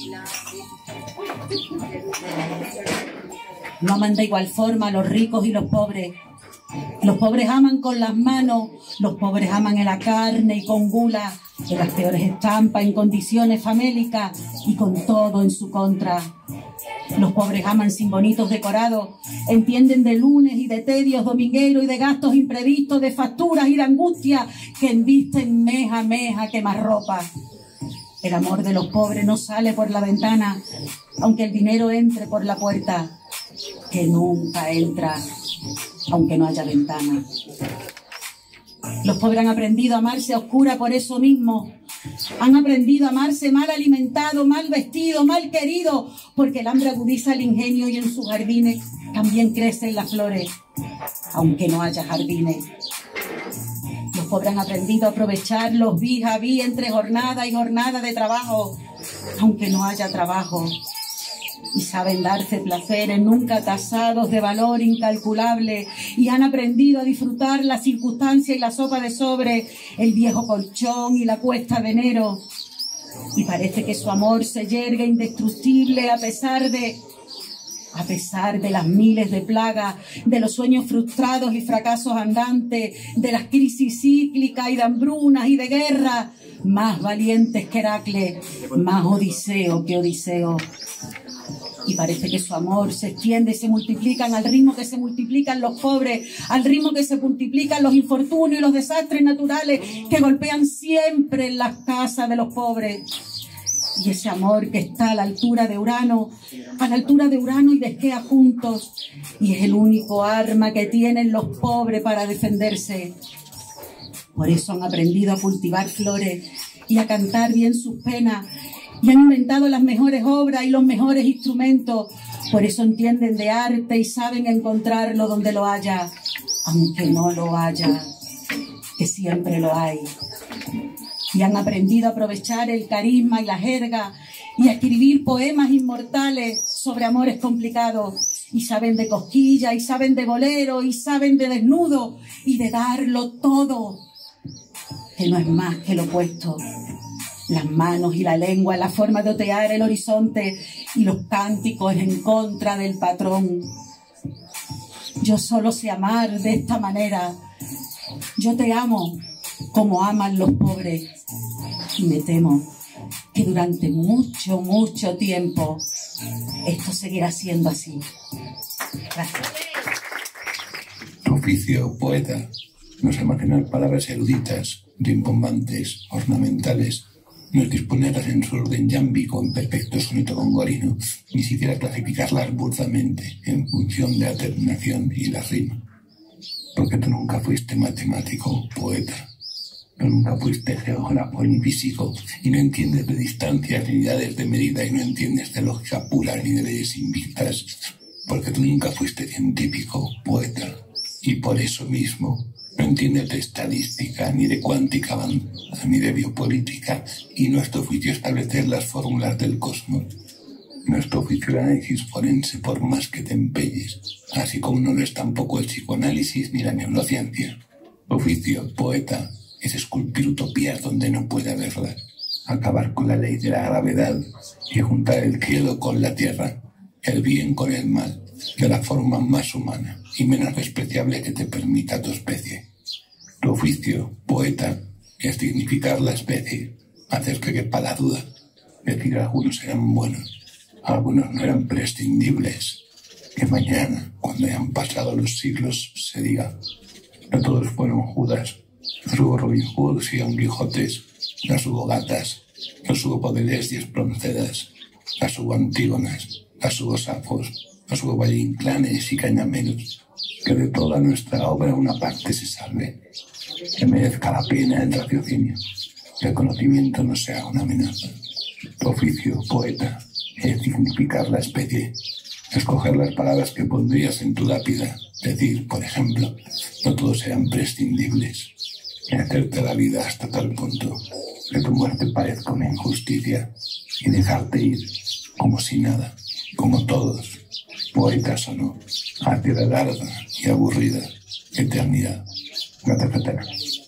Speaker 11: No aman de igual forma los ricos y los pobres. Los pobres aman con las manos, los pobres aman en la carne y con gula, en las peores estampas, en condiciones famélicas y con todo en su contra. Los pobres aman sin bonitos decorados, entienden de lunes y de tedios domingueros y de gastos imprevistos, de facturas y de angustia que embisten mes a mes a quemarropa. El amor de los pobres no sale por la ventana, aunque el dinero entre por la puerta, que nunca entra, aunque no haya ventana. Los pobres han aprendido a amarse a oscura por eso mismo. Han aprendido a amarse mal alimentado, mal vestido, mal querido, porque el hambre agudiza el ingenio y en sus jardines también crecen las flores, aunque no haya jardines. Los pobres han aprendido a aprovechar los vis a vis entre jornada y jornada de trabajo, aunque no haya trabajo. Y saben darse placeres nunca tasados de valor incalculable, y han aprendido a disfrutar la circunstancia y la sopa de sobre, el viejo colchón y la cuesta de enero. Y parece que su amor se yergue indestructible a pesar de... a pesar de las miles de plagas, de los sueños frustrados y fracasos andantes, de las crisis cíclicas y de hambrunas y de guerra, más valientes que Heracles, más Odiseo que Odiseo. Y parece que su amor se extiende y se multiplican al ritmo que se multiplican los pobres, al ritmo que se multiplican los infortunios y los desastres naturales que golpean siempre en las casas de los pobres. Y ese amor que está a la altura de Urano, a la altura de Urano y de Gea juntos, y es el único arma que tienen los pobres para defenderse. Por eso han aprendido a cultivar flores y a cantar bien sus penas, y han inventado las mejores obras y los mejores instrumentos. Por eso entienden de arte y saben encontrarlo donde lo haya, aunque no lo haya, que siempre lo hay. Y han aprendido a aprovechar el carisma y la jerga y a escribir poemas inmortales sobre amores complicados. Y saben de cosquilla, y saben de bolero, y saben de desnudo, y de darlo todo, que no es más que lo opuesto. Las manos y la lengua, la forma de otear el horizonte y los cánticos en contra del patrón. Yo solo sé amar de esta manera. Yo te amo como aman los pobres. Y me temo que durante mucho, mucho tiempo esto seguirá siendo así. Gracias.
Speaker 20: Tu oficio, poeta, no es almacenar palabras eruditas, rimbombantes, ornamentales. No es disponerlas en su orden yámbico en perfecto soneto gongorino, ni siquiera clasificarlas burdamente en función de la terminación y la rima. Porque tú nunca fuiste matemático, poeta. Tú nunca fuiste geógrafo ni físico, y no entiendes de distancias ni unidades de medida, y no entiendes de lógica pura ni de leyes invictas. Porque tú nunca fuiste científico, poeta, y por eso mismo no entiendes de estadística, ni de cuántica avanzada, ni de biopolítica, y nuestro oficio es establecer las fórmulas del cosmos. Nuestro oficio el análisis forense, por más que te empeñes, así como no lo es tampoco el psicoanálisis ni la neurociencia. Oficio, poeta, es esculpir utopías donde no puede haberlas, acabar con la ley de la gravedad y juntar el cielo con la tierra, el bien con el mal, de la forma más humana y menos despreciable que te permita tu especie. Tu oficio, poeta, es dignificar la especie, hacer que quepa la duda, decir algunos eran buenos, algunos no eran prescindibles, que mañana, cuando hayan pasado los siglos, se diga, no todos fueron Judas, no hubo Robin Hoods y Don Quijotes, no hubo gatas, no hubo Baudelaires y Espronceda, no hubo Antígonas, no hubo Safos, no hubo Valle Inclanes y Cañameros, que de toda nuestra obra una parte se salve, que merezca la pena el raciocinio, que el conocimiento no sea una amenaza. Tu oficio, poeta, es dignificar la especie, escoger las palabras que pondrías en tu lápida, decir, por ejemplo, no todos sean prescindibles, y hacerte la vida hasta tal punto que tu muerte parezca una injusticia y dejarte ir como si nada, como todos, poetas o no, hacia la larga y aburrida eternidad. Gata Katana.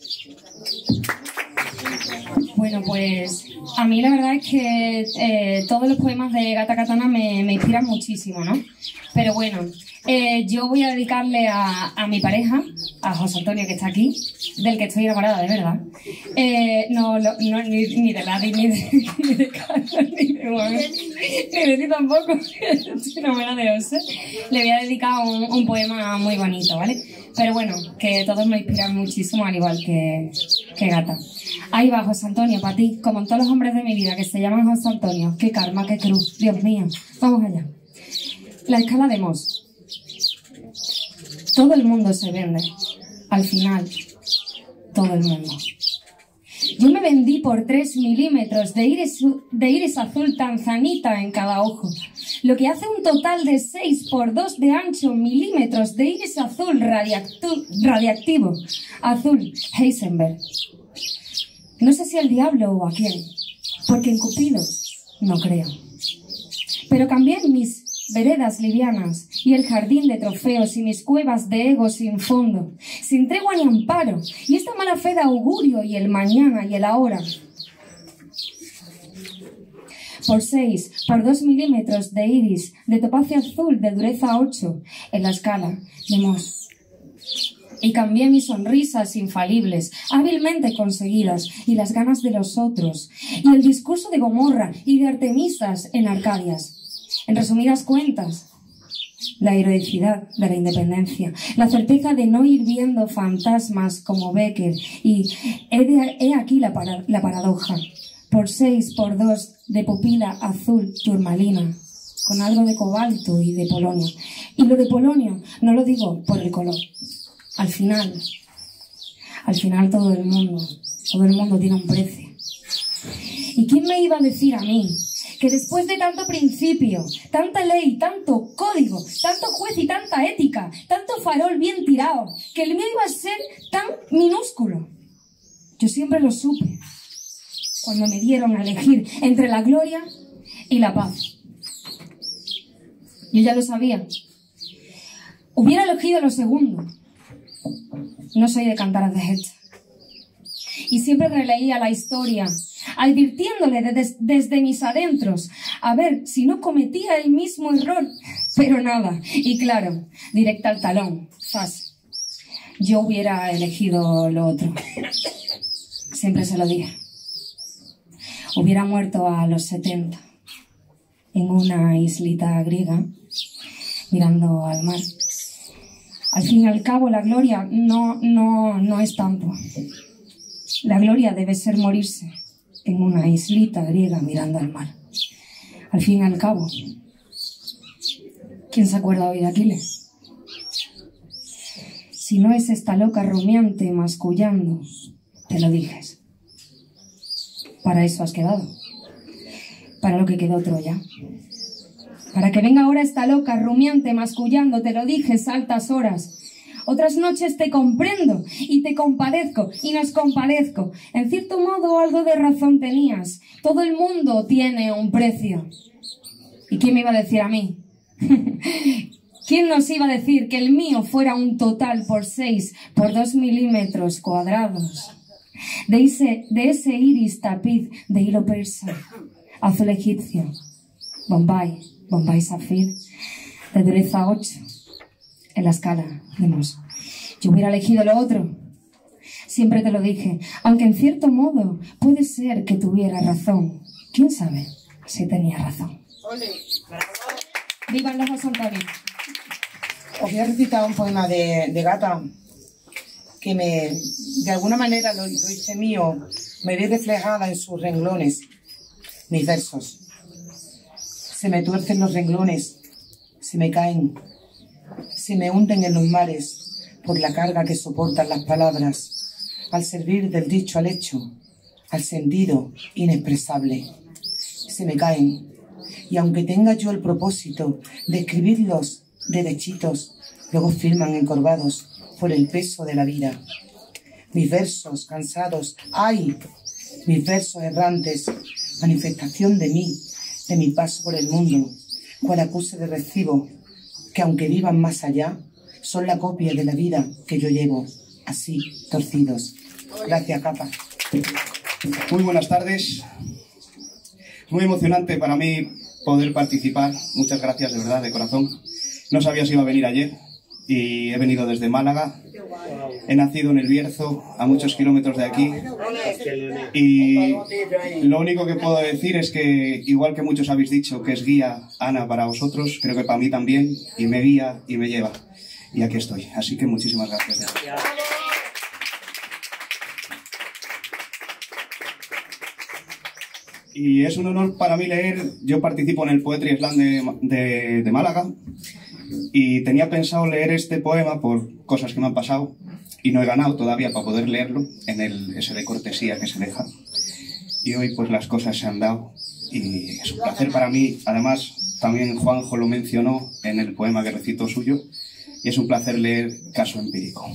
Speaker 1: Bueno, pues a mí la verdad es que eh, todos los poemas de Gata Katana me, me inspiran muchísimo, ¿no? Pero bueno, eh, yo voy a dedicarle a, a mi pareja, a José Antonio, que está aquí, del que estoy enamorada, de verdad. Eh, no, lo, no ni, ni de Ladi, ni de, ni de Carlos, ni de Juan, ni de ti tampoco. Estoy enamorada de José. Le voy a dedicar un, un poema muy bonito, ¿vale? Pero bueno, que todos me inspiran muchísimo, al igual que, que Gata. Ahí va, José Antonio, para ti, como en todos los hombres de mi vida que se llaman José Antonio. Qué karma, qué cruz, Dios mío. Vamos allá. La escala de Mohs. Todo el mundo se vende. Al final, todo el mundo. Yo me vendí por tres milímetros de iris, de iris azul tanzanita en cada ojo, lo que hace un total de seis por dos de ancho milímetros de iris azul radiactu, radiactivo, azul Heisenberg. No sé si al diablo o a quién, porque en Cupidos no creo. Pero cambié mis veredas livianas y el jardín de trofeos y mis cuevas de ego sin fondo, sin tregua ni amparo, y esta mala fe de augurio y el mañana y el ahora. Por seis, por dos milímetros de iris, de topacio azul de dureza ocho, en la escala de Mohs. Y cambié mis sonrisas infalibles, hábilmente conseguidas, y las ganas de los otros, y el discurso de Gomorra y de Artemisas en Arcadias. En resumidas cuentas, la heroicidad de la independencia, la certeza de no ir viendo fantasmas como Becker y he, de, he aquí la, para, la paradoja, por seis, por dos, de pupila azul turmalina, con algo de cobalto y de polonio. Y lo de polonio no lo digo por el color. Al final, al final todo el mundo, todo el mundo tiene un precio. ¿Y quién me iba a decir a mí que después de tanto principio, tanta ley, tanto código, tanto juez y tanta ética, tanto farol bien tirado, que el mío iba a ser tan minúsculo? Yo siempre lo supe, cuando me dieron a elegir entre la gloria y la paz. Yo ya lo sabía. Hubiera elegido lo segundo. No soy de cantar de hecha. Y siempre releía la historia, advirtiéndole de des, desde mis adentros, a ver si no cometía el mismo error. Pero nada, y claro, directa al talón, fácil. Yo hubiera elegido lo otro. Siempre se lo dije. Hubiera muerto a los setenta, en una islita griega, mirando al mar. Al fin y al cabo, la gloria no, no, no es tanto. La gloria debe ser morirse en una islita griega mirando al mar. Al fin y al cabo, ¿quién se acuerda hoy de Aquiles? Si no es esta loca rumiante mascullando, te lo dijes. Para eso has quedado. Para lo que quedó Troya. Para que venga ahora esta loca rumiante mascullando, te lo dijes altas horas. Otras noches te comprendo y te compadezco y nos compadezco. En cierto modo algo de razón tenías. Todo el mundo tiene un precio. ¿Y quién me iba a decir a mí? ¿Quién nos iba a decir que el mío fuera un total por seis, por dos milímetros cuadrados? De ese, de ese iris tapiz de hilo persa, azul egipcio, Bombay, Bombay Zafir, de dureza ocho, en la escala de Mohs. Yo hubiera elegido lo otro. Siempre te lo dije, aunque en cierto modo puede ser que tuviera razón. ¿Quién sabe si tenía razón?
Speaker 6: Ole, bravo.
Speaker 1: ¡Vivan los José Antonio!
Speaker 6: Os voy a recitar un poema de, de Gata que me, de alguna manera lo, lo hice mío, me vi reflejada en sus renglones, mis versos. Se me tuercen los renglones, se me caen, se me hunden en los mares por la carga que soportan las palabras, al servir del dicho al hecho, al sentido inexpresable. Se me caen, y aunque tenga yo el propósito de escribirlos derechitos, luego firman encorvados por el peso de la vida. Mis versos cansados, ¡ay! Mis versos errantes, manifestación de mí, de mi paso por el mundo, cual acuse de recibo, que aunque vivan más allá, son la copia de la vida que yo llevo, así, torcidos. Gracias, Capa.
Speaker 21: Muy buenas tardes. Muy emocionante para mí poder participar. Muchas gracias, de verdad, de corazón. No sabía si iba a venir ayer y he venido desde Málaga. He nacido en El Bierzo, a muchos kilómetros de aquí. Y lo único que puedo decir es que, igual que muchos habéis dicho que es guía Ana para vosotros, creo que para mí también, y me guía y me lleva. Y aquí estoy. Así que muchísimas gracias. Y es un honor para mí leer. Yo participo en el Poetry Slam de, de, de Málaga y tenía pensado leer este poema por cosas que me han pasado y no he ganado todavía para poder leerlo en el ese de cortesía que se deja. Y hoy pues las cosas se han dado y es un placer para mí. Además, también Juanjo lo mencionó en el poema que recitó suyo y es un placer leer Caso Empírico.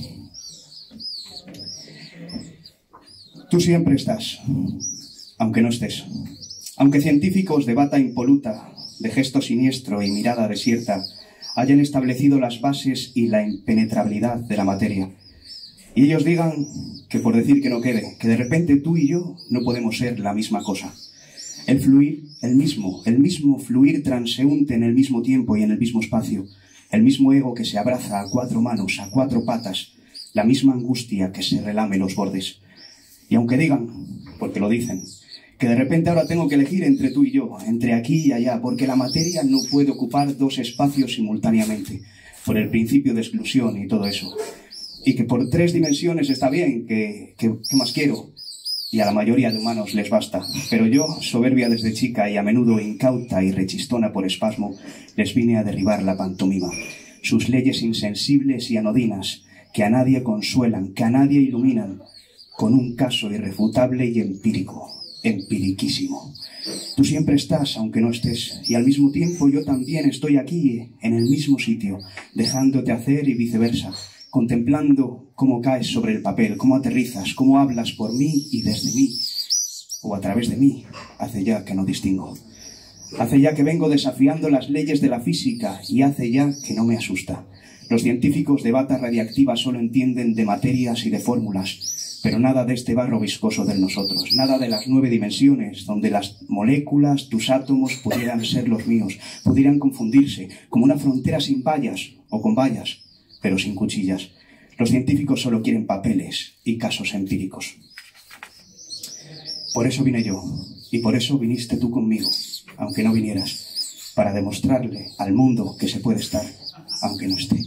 Speaker 21: Tú siempre estás, aunque no estés. Aunque científicos de bata impoluta, de gesto siniestro y mirada desierta, hayan establecido las bases y la impenetrabilidad de la materia. Y ellos digan que por decir que no quede, que de repente tú y yo no podemos ser la misma cosa. El fluir, el mismo, el mismo fluir transeúnte en el mismo tiempo y en el mismo espacio. El mismo ego que se abraza a cuatro manos, a cuatro patas. La misma angustia que se relame los bordes. Y aunque digan, porque lo dicen, que de repente ahora tengo que elegir entre tú y yo, entre aquí y allá, porque la materia no puede ocupar dos espacios simultáneamente, por el principio de exclusión y todo eso. Y que por tres dimensiones está bien, que, que, que más quiero, y a la mayoría de humanos les basta. Pero yo, soberbia desde chica y a menudo incauta y rechistona por espasmo, les vine a derribar la pantomima, sus leyes insensibles y anodinas, que a nadie consuelan, que a nadie iluminan, con un caso irrefutable y empírico, empiriquísimo. Tú siempre estás, aunque no estés, y al mismo tiempo yo también estoy aquí, en el mismo sitio, dejándote hacer y viceversa, contemplando cómo caes sobre el papel, cómo aterrizas, cómo hablas por mí y desde mí, o a través de mí, hace ya que no distingo. Hace ya que vengo desafiando las leyes de la física y hace ya que no me asusta. Los científicos de bata radiactiva solo entienden de materias y de fórmulas, pero nada de este barro viscoso del nosotros, nada de las nueve dimensiones, donde las moléculas, tus átomos, pudieran ser los míos, pudieran confundirse, como una frontera sin vallas, o con vallas, pero sin cuchillas. Los científicos solo quieren papeles y casos empíricos. Por eso vine yo, y por eso viniste tú conmigo, aunque no vinieras, para demostrarle al mundo que se puede estar, aunque no esté.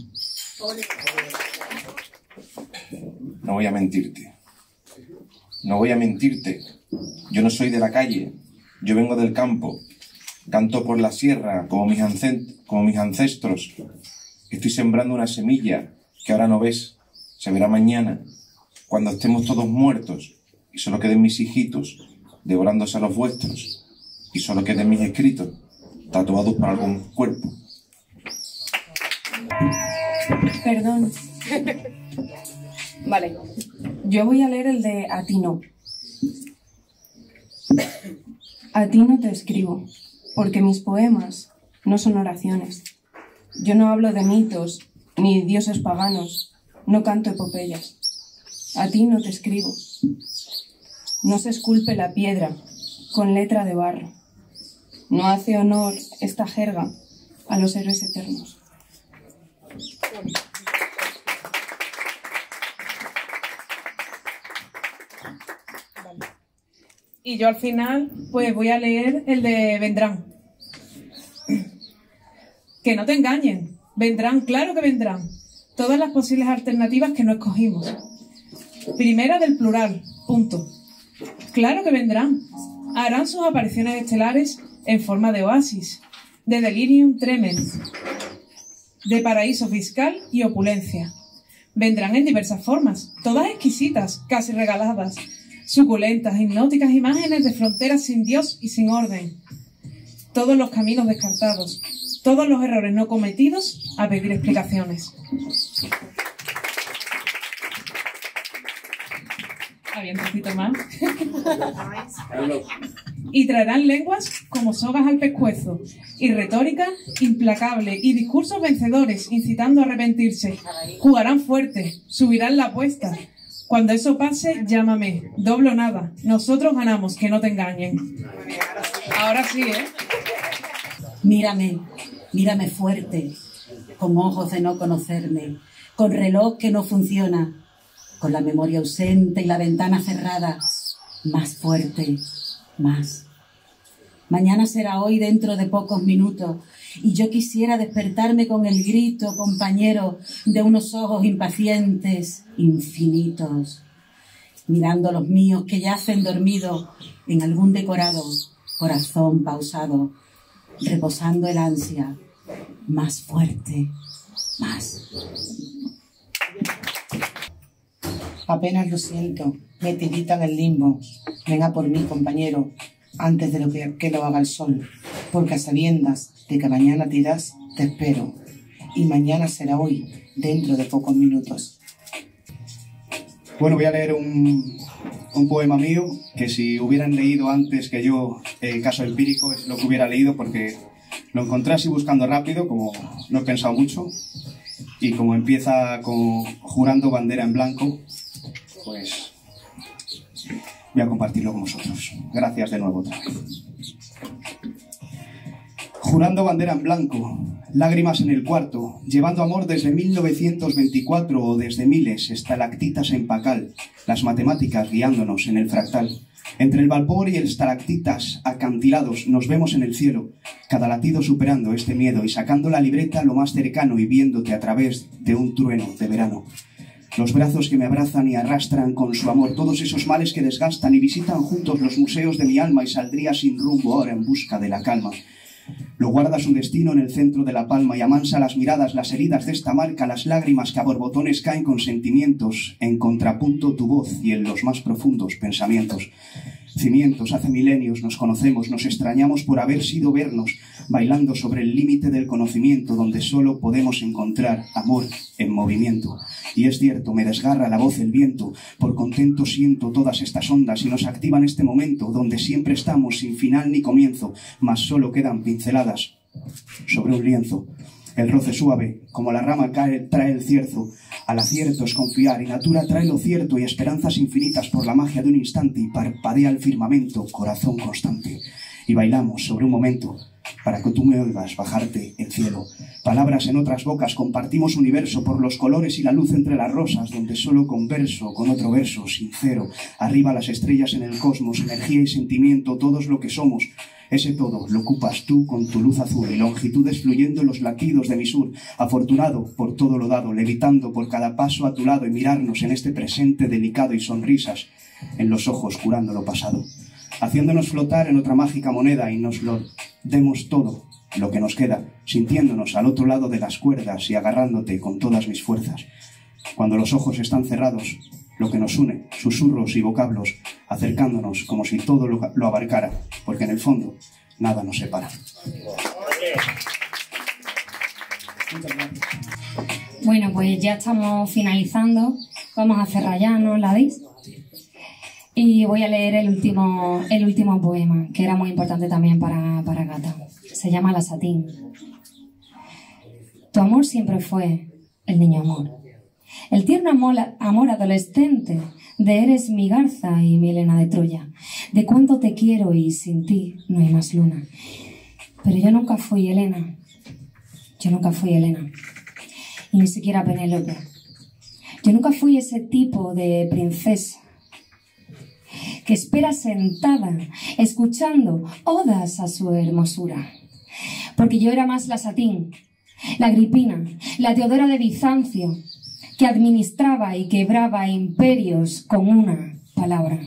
Speaker 18: No voy a mentirte. No voy a mentirte. Yo no soy de la calle. Yo vengo del campo. Canto por la sierra como mis, como mis ancestros. Estoy sembrando una semilla que ahora no ves. Se verá mañana, cuando estemos todos muertos y solo queden mis hijitos devorándose a los vuestros y solo queden mis escritos tatuados para algún cuerpo.
Speaker 14: Perdón. Vale. Yo voy a leer el de a ti no. A ti no te escribo, porque mis poemas no son oraciones. Yo no hablo de mitos, ni dioses paganos, no canto epopeyas. A ti no te escribo. No se esculpe la piedra con letra de barro. No hace honor esta jerga a los héroes eternos.
Speaker 13: Y yo al final, pues voy a leer el de vendrán. Que no te engañen, vendrán, claro que vendrán. Todas las posibles alternativas que no escogimos. Primera del plural, punto. Claro que vendrán. Harán sus apariciones estelares en forma de oasis, de delirium tremens, de paraíso fiscal y opulencia. Vendrán en diversas formas, todas exquisitas, casi regaladas, suculentas, hipnóticas imágenes de fronteras sin Dios y sin orden. Todos los caminos descartados, todos los errores no cometidos a pedir explicaciones. Había un poquito más. Y traerán lenguas como sogas al pescuezo, y retórica implacable, y discursos vencedores, incitando a arrepentirse. Jugarán fuerte, subirán la apuesta. Cuando eso pase, llámame, doblo nada. Nosotros ganamos, que no te engañen. Ahora sí, ¿eh?
Speaker 2: Mírame, mírame fuerte, con ojos de no conocerme, con reloj que no funciona, con la memoria ausente y la ventana cerrada. Más fuerte, más. Mañana será hoy dentro de pocos minutos, y yo quisiera despertarme con el grito, compañero, de unos ojos impacientes, infinitos, mirando los míos que yacen dormidos en algún decorado corazón pausado, reposando el ansia, más fuerte, más.
Speaker 6: Apenas lo siento, me tiritan el limbo. Venga por mí, compañero, antes de lo que, que lo haga el sol, porque a sabiendas de que mañana te irás, te espero, y mañana será hoy, dentro de pocos minutos.
Speaker 21: Bueno, voy a leer un, un poema mío, que si hubieran leído antes que yo el caso empírico es lo que hubiera leído, porque lo encontré así buscando rápido, como no he pensado mucho, y como empieza con jurando bandera en blanco, pues voy a compartirlo con vosotros. Gracias de nuevo otra vez. Jurando bandera en blanco, lágrimas en el cuarto, llevando amor desde mil novecientos veinticuatro o desde miles, estalactitas en Pacal, las matemáticas guiándonos en el fractal. Entre el vapor y el estalactitas acantilados nos vemos en el cielo, cada latido superando este miedo y sacando la libreta lo más cercano y viéndote a través de un trueno de verano. Los brazos que me abrazan y arrastran con su amor todos esos males que desgastan y visitan juntos los museos de mi alma y saldría sin rumbo ahora en busca de la calma. Lo guarda su destino en el centro de la palma y amansa las miradas, las heridas de esta marca, las lágrimas que a borbotones caen con sentimientos, en contrapunto tu voz y en los más profundos pensamientos. Cimientos, hace milenios nos conocemos, nos extrañamos por haber sido vernos, bailando sobre el límite del conocimiento, donde solo podemos encontrar amor en movimiento. Y es cierto, me desgarra la voz el viento, por contento siento todas estas ondas y nos activan este momento, donde siempre estamos sin final ni comienzo, mas solo quedan pinceladas sobre un lienzo. El roce suave, como la rama cae, trae el cierzo. Al acierto es confiar, y natura trae lo cierto y esperanzas infinitas por la magia de un instante, y parpadea el firmamento, corazón constante. Y bailamos sobre un momento, para que tú me oigas bajarte el cielo. Palabras en otras bocas, compartimos universo por los colores y la luz entre las rosas, donde solo converso con otro verso sincero. Arriba las estrellas en el cosmos, energía y sentimiento, todos lo que somos. Ese todo lo ocupas tú con tu luz azul y longitudes fluyendo en los latidos de mi sur. Afortunado por todo lo dado, levitando por cada paso a tu lado y mirarnos en este presente delicado y sonrisas en los ojos curando lo pasado. Haciéndonos flotar en otra mágica moneda y nos lo demos todo lo que nos queda, sintiéndonos al otro lado de las cuerdas y agarrándote con todas mis fuerzas. Cuando los ojos están cerrados, lo que nos une, susurros y vocablos, acercándonos como si todo lo, lo abarcara, porque en el fondo nada nos separa.
Speaker 1: Bueno, pues ya estamos finalizando. Vamos a cerrar ya, ¿no, Ladis? Y voy a leer el último, el último poema, que era muy importante también para, para Gata. Se llama La Satín. Tu amor siempre fue el niño amor. El tierno amor, amor adolescente de eres mi garza y mi Helena de Troya. De cuánto te quiero y sin ti no hay más luna. Pero yo nunca fui Helena. Yo nunca fui Helena. Y ni siquiera Penélope. Yo nunca fui ese tipo de princesa que espera sentada, escuchando odas a su hermosura. Porque yo era más la Satín, la Agripina, la Teodora de Bizancio, que administraba y quebraba imperios con una palabra.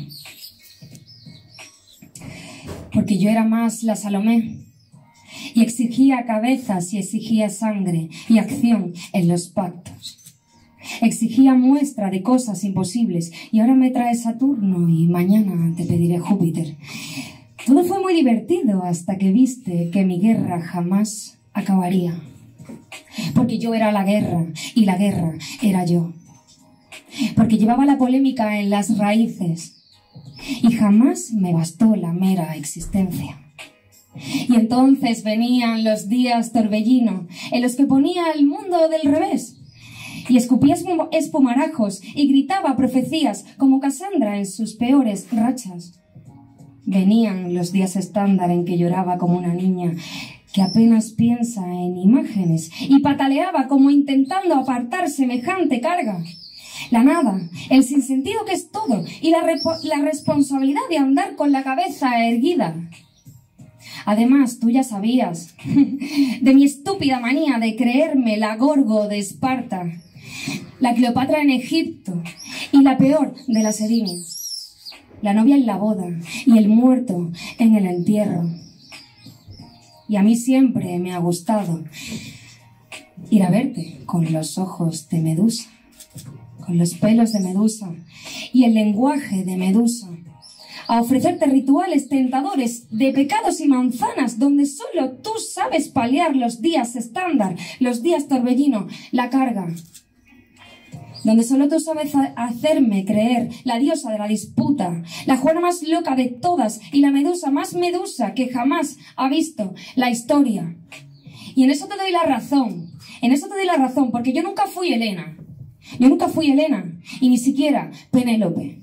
Speaker 1: Porque yo era más la Salomé, y exigía cabezas y exigía sangre y acción en los pactos. Exigía muestra de cosas imposibles y ahora me trae Saturno y mañana te pediré Júpiter. Todo fue muy divertido hasta que viste que mi guerra jamás acabaría. Porque yo era la guerra y la guerra era yo. Porque llevaba la polémica en las raíces y jamás me bastó la mera existencia. Y entonces venían los días torbellino en los que ponía el mundo del revés y escupía espumarajos y gritaba profecías como Cassandra en sus peores rachas. Venían los días estándar en que lloraba como una niña que apenas piensa en imágenes y pataleaba como intentando apartar semejante carga. La nada, el sinsentido que es todo y la, la responsabilidad de andar con la cabeza erguida. Además, tú ya sabías de mi estúpida manía de creerme la Gorgo de Esparta, la Cleopatra en Egipto y la peor de las Edimias, la novia en la boda y el muerto en el entierro. Y a mí siempre me ha gustado ir a verte con los ojos de Medusa, con los pelos de Medusa y el lenguaje de Medusa, a ofrecerte rituales tentadores de pecados y manzanas donde solo tú sabes paliar los días estándar, los días torbellino, la carga. Donde solo tú sabes hacerme creer la diosa de la disputa, la Juana más loca de todas y la Medusa más Medusa que jamás ha visto la historia. Y en eso te doy la razón, en eso te doy la razón, porque yo nunca fui Helena. Yo nunca fui Helena y ni siquiera Penélope.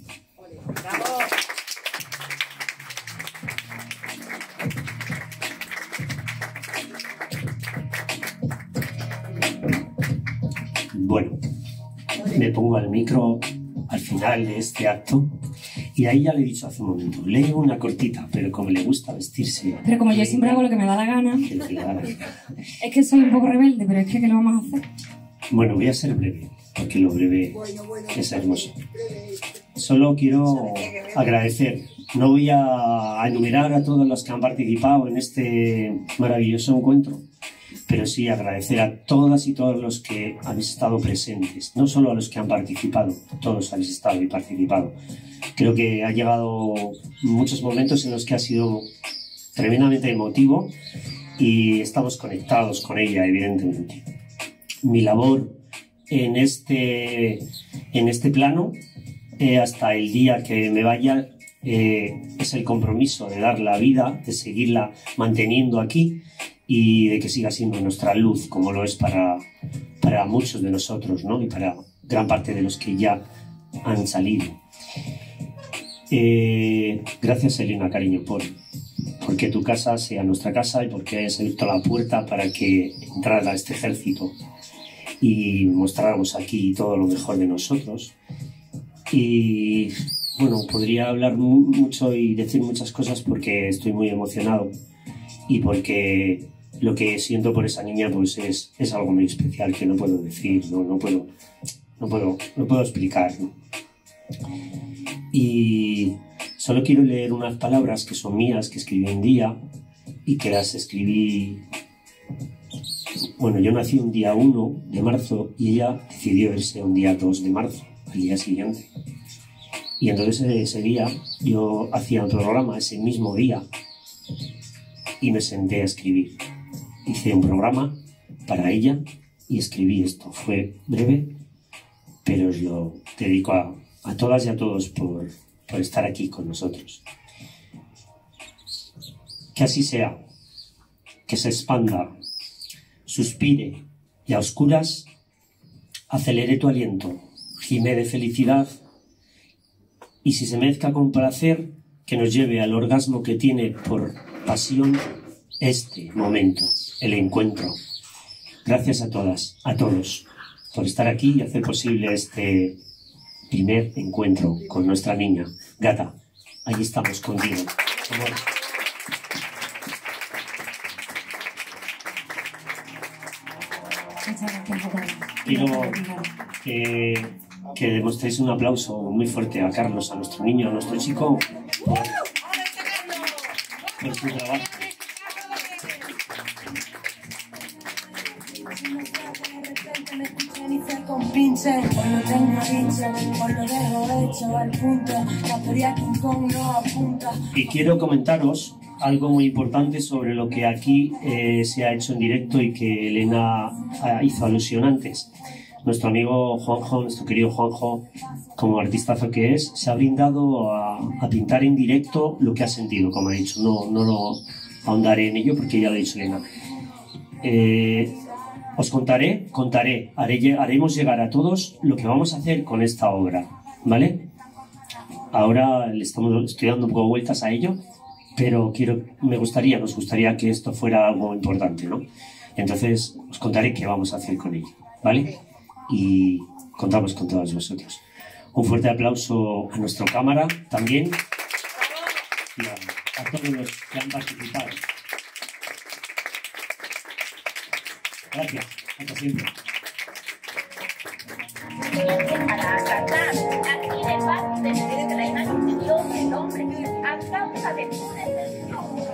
Speaker 3: Bueno, me pongo al micro al final de este acto Y ahí ya le he dicho hace un momento, lee una cortita, pero como le gusta vestirse...
Speaker 1: Pero como yo siempre hago lo que me da la gana, es que soy un poco rebelde, pero es que ¿qué lo vamos a hacer?
Speaker 3: Bueno, voy a ser breve, porque lo breve es hermoso. Solo quiero agradecer. No voy a enumerar a todos los que han participado en este maravilloso encuentro, pero sí agradecer a todas y todos los que habéis estado presentes, no solo a los que han participado, todos habéis estado y participado. Creo que ha llegado muchos momentos en los que ha sido tremendamente emotivo y estamos conectados con ella, evidentemente. Mi labor en este, en este plano, eh, hasta el día que me vaya, eh, es el compromiso de dar la vida, de seguirla manteniendo aquí y de que siga siendo nuestra luz, como lo es para, para muchos de nosotros, ¿no? Y para gran parte de los que ya han salido. Eh, gracias, Elena, cariño, por porque tu casa sea nuestra casa y porque hayas abierto la puerta para que entrara este ejército y mostráramos aquí todo lo mejor de nosotros. Y bueno, podría hablar mucho y decir muchas cosas porque estoy muy emocionado y porque lo que siento por esa niña pues es, es algo muy especial que no puedo decir, no, no, puedo, no, puedo, no puedo explicar, ¿no? Y solo quiero leer unas palabras que son mías, que escribí un día y que las escribí... Bueno, yo nací un día uno de marzo y ella decidió irse un día dos de marzo, al día siguiente. Y entonces ese día yo hacía un programa ese mismo día y me senté a escribir. Hice un programa para ella y escribí esto. Fue breve, pero os lo dedico a, a todas y a todos por, por estar aquí con nosotros. Que así sea, que se expanda, suspire y a oscuras acelere tu aliento, gime de felicidad y si se mezcla con placer, que nos lleve al orgasmo que tiene por pasión este momento, el encuentro. Gracias a todas, a todos, por estar aquí y hacer posible este primer encuentro con nuestra niña. Gata, ahí estamos contigo. Amor. Quiero que, que demostréis un aplauso muy fuerte a Carlos, a nuestro niño, a nuestro chico, por, por su trabajo. Y quiero comentaros algo muy importante sobre lo que aquí eh, se ha hecho en directo y que Elena hizo alusión antes. Nuestro amigo Juanjo, nuestro querido Juanjo, como artistazo que es, se ha brindado a, a pintar en directo lo que ha sentido, como ha dicho. No, no lo ahondaré en ello porque ya lo ha dicho Elena. Eh, os contaré, contaré, haré, haremos llegar a todos lo que vamos a hacer con esta obra, ¿vale? Ahora le estamos, estoy dando un poco de vueltas a ello, pero quiero, me gustaría, nos gustaría que esto fuera algo importante, ¿no? Entonces os contaré qué vamos a hacer con ello, ¿vale? Y contamos con todos vosotros. Un fuerte aplauso a nuestra cámara también y a, a todos los que han participado. Gracias, hasta siempre.
Speaker 22: Para cantar, aquí de parte de la imaginación del hombre, a causa de tu decisión.